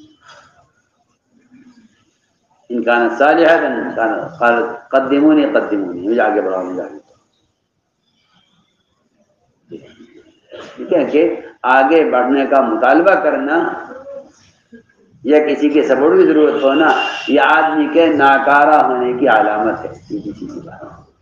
ان کان صالحا قال قدمونی قدمونی، مجھے آگے بڑھاؤ، مجھے آگے بڑھاؤ۔ ٹھیک ہے کہ آگے بڑھنے کا مطالبہ کرنا یا کسی کے سپورٹ کی ضرورت ہونا یہ آدمی کے ناکارہ ہونے کی علامت ہے۔ کسی کی بات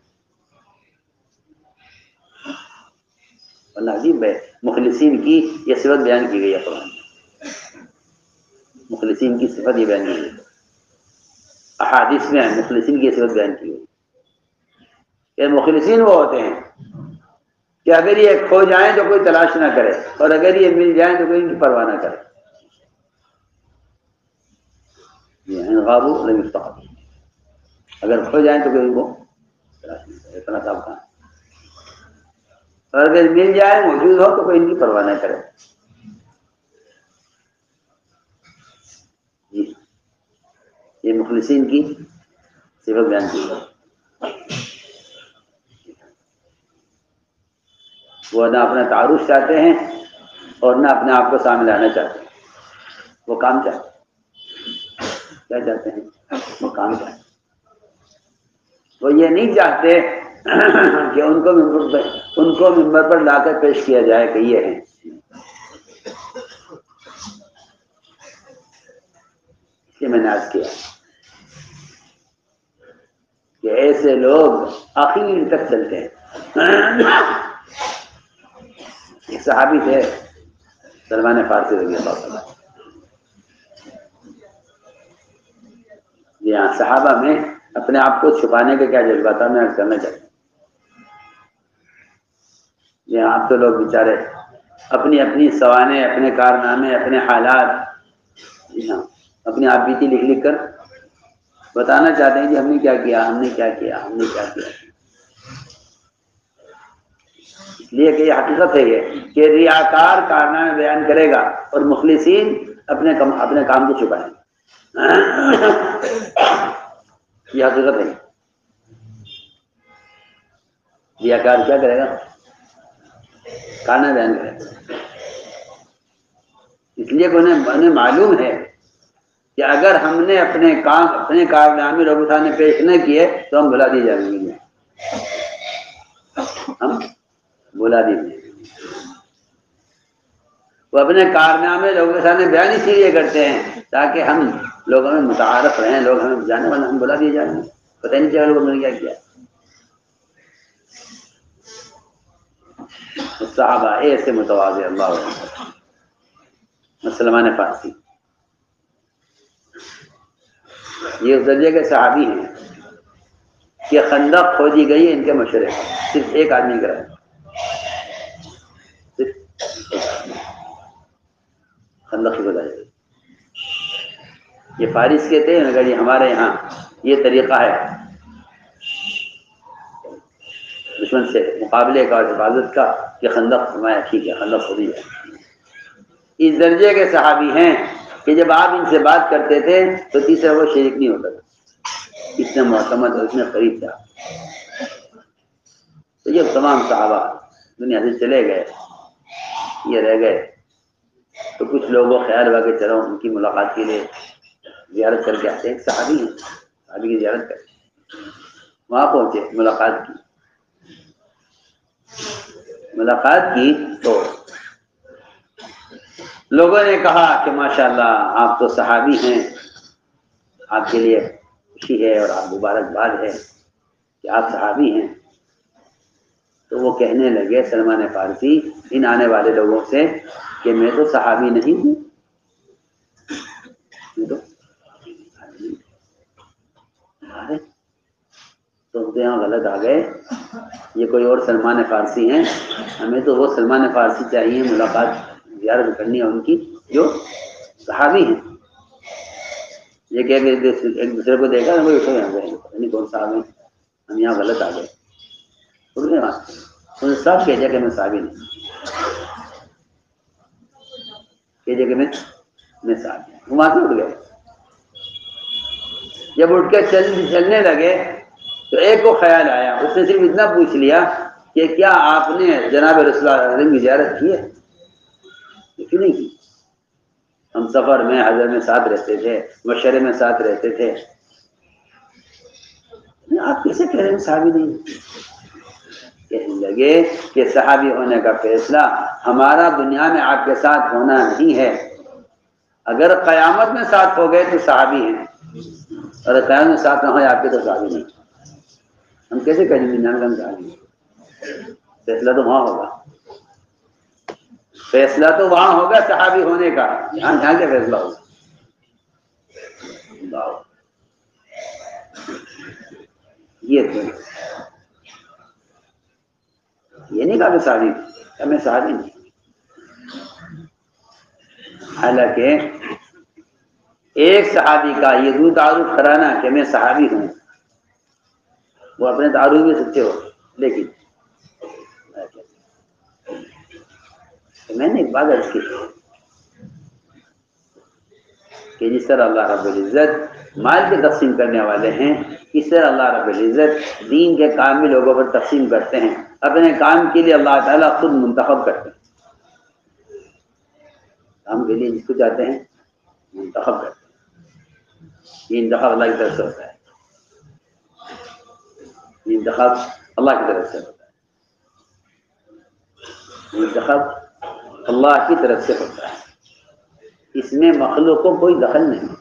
عجیب ہے، مخلصین کی یہ صفت بیان کی گئی ہے قرآن میں۔ مخلصین کی صفت یہ بیان کی گئی، احادیث میں مخلصین کی صفت بیان کی گئی کہ مخلصین وہ ہوتے ہیں کہ اگر یہ کھو جائیں تو کوئی تلاش نہ کرے، اور اگر یہ مل جائیں تو کوئی ان کی پرواہ نہ کرے۔ اگر کھو جائیں تو کوئی ان کو تلاش نہ کرے، اتنا صاحب کہاں، اور اگر مل جائے موجود ہو تو کوئی ان کی پرواہ نہ کرے۔ جی یہ مخلصین کی صفت بیان کی ہے۔ وہ نہ اپنا تعارف چاہتے ہیں اور نہ اپنے آپ کو سامنے لانا چاہتے ہیں، وہ کام چاہتے ہیں۔ کیا چاہتے ہیں؟ وہ کام چاہتے ہیں۔ وہ یہ نہیں چاہتے کہ ان کو ممبر پر ان کو ممبر پر لا کر پیش کیا جائے کہ یہ ہیں۔ اس لیے میں نے عرض کیا کہ ایسے لوگ آخر تک چلتے ہیں۔ ایک صحابی تھے سلمان فارسی رضی اللہ عنہ، یہاں صحابہ میں اپنے آپ کو چھپانے کا کیا جذبہ تھا میں عرض کرنا چاہتا ہوں۔ یہاں آپ تو لوگ بیچارے اپنی اپنی سوانح، اپنے کارنامے، اپنے حالات، اپنی آپ بیتی لکھ لکھ کر بتانا چاہتے ہیں کہ ہم نے کیا کیا، ہم نے کیا کیا، ہم نے کیا کیا۔ اس لیے کہ یہ حقیقت ہے یہ کہ ریاکار کارنامے بیان کرے گا اور مخلصین اپنے کام اپنے کام کو چھپائیں گے۔ یہ حقیقت ہے۔ ریاکار کیا کرے گا؟ کارنامے بیان کرے گا۔ اس لیے کہ انہیں انہیں معلوم ہے کہ اگر ہم نے اپنے کام اپنے کارنامے لوگوں سامنے پیش نہ کیے تو ہم بھلا دیے جائیں گے، ہم بھلا دیے جائیں گے۔ وہ اپنے کارنامے لوگوں کے سامنے بیان اسی لیے کرتے ہیں تاکہ ہم لوگوں میں متعارف رہیں، لوگ ہمیں جانے والے ہم بلا دیے جائیں گے، پتہ نہیں چلا لوگوں نے کیا کیا۔ صحابہ ایسے متواضع اللہ علیہ سلمان فارسی، یہ اس درجے کے صحابی ہیں کہ خندق کھودی گئی ان کے مشورے پر، صرف ایک آدمی کرا، خندق کی کھدائی گئی۔ یہ فارس کہتے ہیں اگر یہ ہمارے یہاں یہ طریقہ ہے دشمن سے مقابلے کا اور حفاظت کا کہ خندق فرمایا ٹھیک ہے خندق کھودی جائے۔ اس درجے کے صحابی ہیں کہ جب آپ ان سے بات کرتے تھے تو تیسرا وہ شریک نہیں ہوتا تھا، اتنے معتمد اور اتنے قریب تھا۔ تو یہ تمام صحابہ دنیا سے چلے گئے، یہ رہ گئے، تو کچھ لوگوں خیال ہوا کہ چلو ان کی ملاقات کے لیے زیارت کر کے آتے ہیں۔ ایک صحابی ہیں، صحابی کی زیارت کر وہاں پہنچے، ملاقات کی ملاقات کی تو لوگوں نے کہا کہ ماشاءاللہ آپ تو صحابی ہیں، آپ کے لیے خوشی ہے اور آپ مبارکباد ہے کہ آپ صحابی ہیں۔ تو وہ کہنے لگے سلمان فارسی ان آنے والے لوگوں سے کہ میں تو صحابی نہیں ہوں، میں تو تو یہاں غلط آ گئے، یہ کوئی اور سلمان فارسی ہیں، ہمیں تو وہ سلمان فارسی چاہیے ملاقات زیارت کرنی ہے ان کی جو صحابی ہیں۔ یہ کہہ کہ ایک دوسرے کو دیکھا وہ اٹھو یہاں گئے نہیں کون صاحب ہیں، ہم یہاں غلط آ گئے، اٹھ گئے وہاں انہیں سب کہہ دیا کہ میں صحابی نہیں، کہہ دیا کہ میں میں صحابی ہوں، وہاں سے اٹھ گئے۔ جب اٹھ کے چل چلنے لگے تو ایک کو خیال آیا، اس نے صرف اتنا پوچھ لیا کہ کیا آپ نے جناب رسول اللہ علیہ وسلم کی زیارت کی ہے؟ کیوں نہیں کی؟ ہم سفر میں حضر میں ساتھ رہتے تھے، مشورے میں ساتھ رہتے تھے، آپ کیسے کہہ رہے ہیں صحابی نہیں؟ کہنے لگے کہ صحابی ہونے کا فیصلہ ہمارا دنیا میں آپ کے ساتھ ہونا نہیں ہے، اگر قیامت میں ساتھ ہو گئے تو صحابی ہیں، اور قیامت میں ساتھ نہ ہوئے آپ کے تو صحابی نہیں۔ ہم کیسے کہیں گے دنیا میں ہم صحابی ہیں؟ فیصلہ تو وہاں ہوگا، فیصلہ تو وہاں ہوگا صحابی ہونے کا، یہاں یہاں کیا فیصلہ ہوگا؟ یہ تھے، یہ نہیں کہا کہ صحابی ہمیں صحابی نہیں، حالانکہ ایک صحابی کا یہ دو تعارف کرانا کہ میں صحابی ہوں، وہ اپنے تعارف میں سچے ہو، لیکن میں نے ایک بات عرض کی کہ جس طرح اللہ رب العزت مال کے تقسیم کرنے والے ہیں، اس طرح اللہ رب العزت دین کے کام بھی لوگوں پر تقسیم کرتے ہیں، اپنے کام کے لیے اللہ تعالیٰ خود منتخب کرتے ہیں، کام کے لیے جس کو چاہتے ہیں منتخب کرتے ہیں، یہ انتخاب اللہ کی طرف سے ہوتا ہے، یہ انتخاب اللہ کی طرف سے ہوتا ہے، یہ انتخاب اللہ کی طرف سے ہوتا ہے، اس میں مخلوق کو کوئی دخل نہیں۔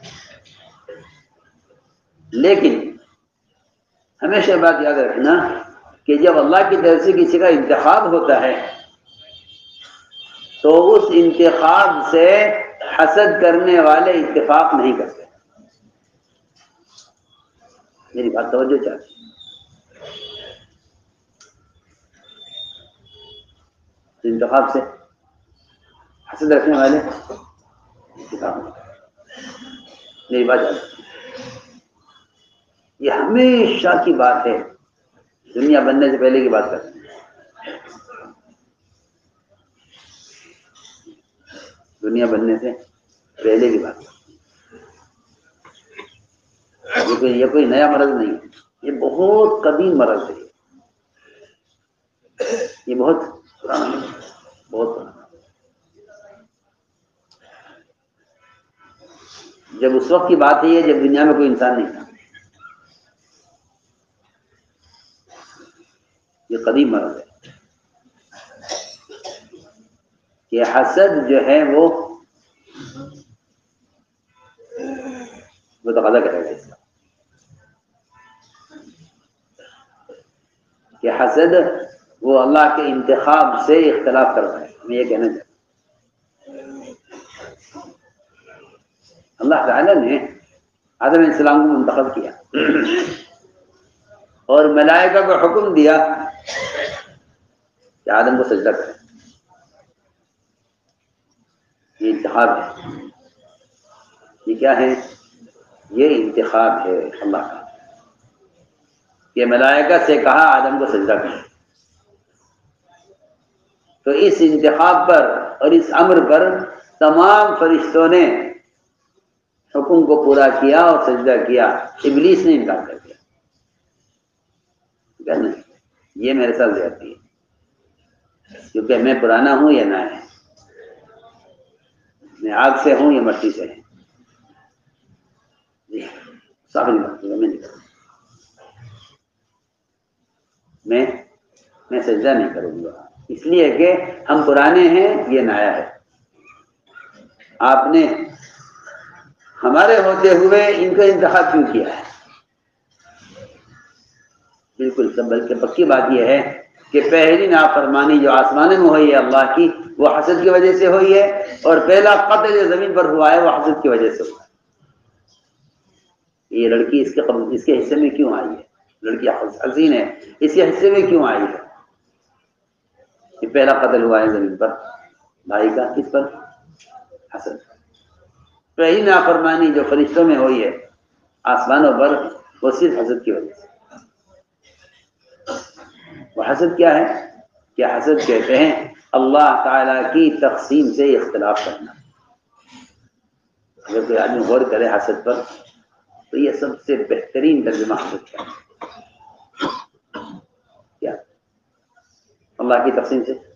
لیکن ہمیشہ بات یاد رکھنا کہ جب اللہ کی طرف سے کسی کا انتخاب ہوتا ہے تو اس انتخاب سے حسد کرنے والے اتفاق نہیں کرتے۔ میری بات توجہ چاہیے، انتخاب سے حسد رکھنے والے اتفاق نہیں کرتے۔ میری بات یاد رکھنا، یہ ہمیشہ کی بات ہے، دنیا بننے سے پہلے کی بات کرتے ہیں، دنیا بننے سے پہلے کی بات، یہ کوئی یہ کوئی نیا مرض نہیں ہے، یہ بہت قدیم مرض ہے، یہ بہت پرانا مرض ہے، بہت پرانا۔ جب اس وقت کی بات ہے جب دنیا میں کوئی انسان نہیں تھا، یہ قدیم مرض ہے کہ حسد جو ہے وہ وہ تو غلط رہے گا اس کا، کہ حسد وہ اللہ کے انتخاب سے اختلاف کر رہا ہے. میں یہ کہنا چاہتا ہوں اللہ تعالیٰ نے آدم علیہ السلام کو منتخب کیا اور ملائکہ کو حکم دیا کہ آدم کو سجدہ کرے. یہ انتخاب ہے. یہ کیا ہے؟ یہ انتخاب ہے اللہ کا. یہ ملائکہ سے کہا آدم کو سجدہ کرے. تو اس انتخاب پر اور اس امر پر تمام فرشتوں نے حکم کو پورا کیا اور سجدہ کیا. ابلیس نے انکار کر دیا. نہیں، یہ میرے ساتھ زیادتی ہے، کیونکہ میں پرانا ہوں یا نہ ہے، میں آگ سے ہوں یا مٹی سے ہے. جی صاحب نہیں، میں نہیں کروں میں میں سجدہ نہیں کروں گا، اس لیے کہ ہم پرانے ہیں، یہ نیا ہے. آپ نے ہمارے ہوتے ہوئے ان کا انتخاب کیوں کیا ہے؟ بالکل سب، بلکہ پکی بات یہ ہے کہ پہلی نافرمانی جو آسمان میں ہوئی ہے اللہ کی، وہ حسد کی وجہ سے ہوئی ہے، اور پہلا قتل جو زمین پر ہوا ہے وہ حسد کی وجہ سے ہوا ہے. یہ لڑکی اس کے قبل اس کے حصے میں کیوں آئی ہے؟ لڑکی حسین ہے، اس کے حصے میں کیوں آئی ہے؟ یہ پہلا قتل ہوا ہے زمین پر بھائی کا، کس پر؟ حسد. پہلی نافرمانی جو فرشتوں میں ہوئی ہے آسمانوں پر، وہ صرف حسد کی وجہ سے. وہ حسد کیا ہے؟ کہ حسد کہتے ہیں اللہ تعالیٰ کی تقسیم سے اختلاف کرنا. اگر کوئی آدمی غور کرے حسد پر تو یہ سب سے بہترین ترجمہ حسد کیا ہے؟ کیا اللہ کی تقسیم سے؟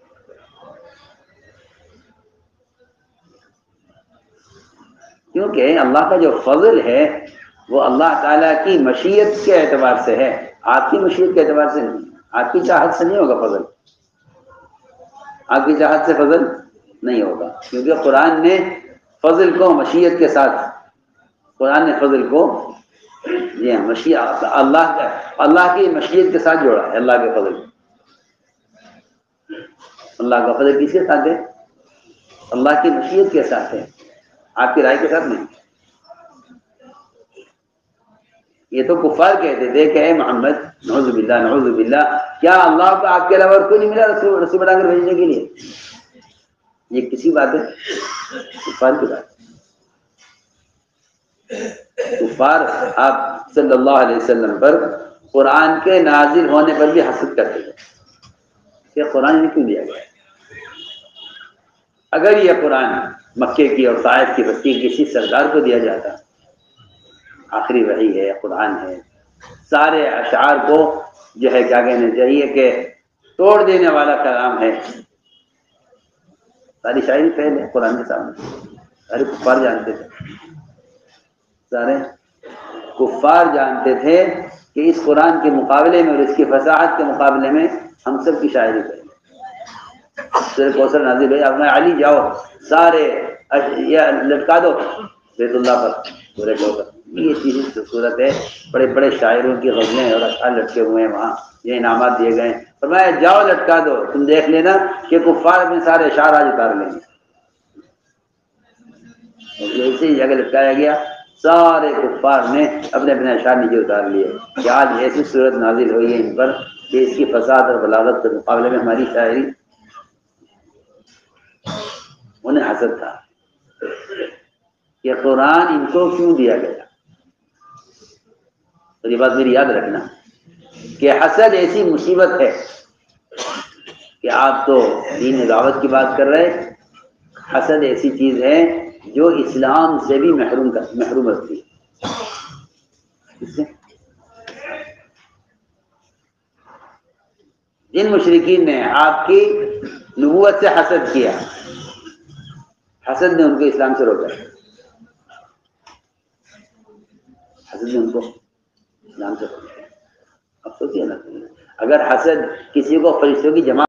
کیونکہ اللہ کا جو فضل ہے وہ اللہ تعالیٰ کی مشیت کے اعتبار سے ہے، آپ کی مشیت کے اعتبار سے نہیں. آپ کی چاہت سے نہیں ہوگا فضل، آپ کی چاہت سے فضل نہیں ہوگا، کیونکہ قرآن نے فضل کو مشیت کے ساتھ، قرآن نے فضل کو جی مشیت اللہ کا اللہ کی مشیت کے ساتھ جوڑا ہے. اللہ کے فضل، اللہ کا فضل کس کے ساتھ ہے؟ اللہ کی مشیت کے ساتھ ہے، آپ کی رائے کے ساتھ نہیں. یہ تو کفار کہتے تھے کہ اے محمد، نعوذ باللہ نعوذ باللہ، کیا اللہ کو آپ کے علاوہ اور کوئی نہیں ملا رسول رسول بنا کر بھیجنے کے لیے؟ یہ کسی بات ہے؟ کفار کی بات. کفار آپ صلی اللہ علیہ وسلم پر قرآن کے نازل ہونے پر بھی حسد کرتے تھے کہ قرآن نے کیوں دیا گیا؟ اگر یہ قرآن مکے کی اور طائف کی بستی کسی سردار کو دیا جاتا، آخری وحی ہے، قرآن ہے، سارے اشعار کو جو ہے کیا کہنا چاہیے کہ توڑ دینے والا کلام ہے. ساری شاعری پہلے ہے قرآن کے سامنے، سارے کفار جانتے تھے، سارے کفار جانتے تھے کہ اس قرآن کے مقابلے میں اور اس کی فصاحت کے مقابلے میں ہم سب کی شاعری پہلے. سورہ کوثر نازل ہوئی، اب میں علی جاؤ سارے یا لٹکا دو بیت اللہ پر سورہ کوثر. یہ چیز صورت ہے، بڑے بڑے شاعروں کی غزلیں اور اشعار لٹکے ہوئے ہیں وہاں، یہ انعامات دیے گئے. فرمایا جاؤ لٹکا دو، تم دیکھ لینا کہ کفار اپنے سارے اشعار آج اتار لیں گے. اسی جگہ لٹکایا گیا، سارے کفار نے اپنے اپنے اشعار نیچے اتار لیے کہ آج ایسی صورت نازل ہوئی ہے ان پر کہ اس کی فساد اور بلاغت کے مقابلے میں ہماری شاعری. انہیں حسد تھا کہ قرآن ان کو کیوں دیا گیا. تو یہ بات میری یاد رکھنا کہ حسد ایسی مصیبت ہے کہ آپ تو دین دعوت کی بات کر رہے، حسد ایسی چیز ہے جو اسلام سے بھی محروم کر محروم رکھتی ہے. اس سے جن مشرکین نے آپ کی نبوت سے حسد کیا، حسد نے ان کو اسلام سے روکا، حسد نے ان کو اسلام سے روکا. اب سوچیے نا، اگر حسد کسی کو فرشتوں کی جماعت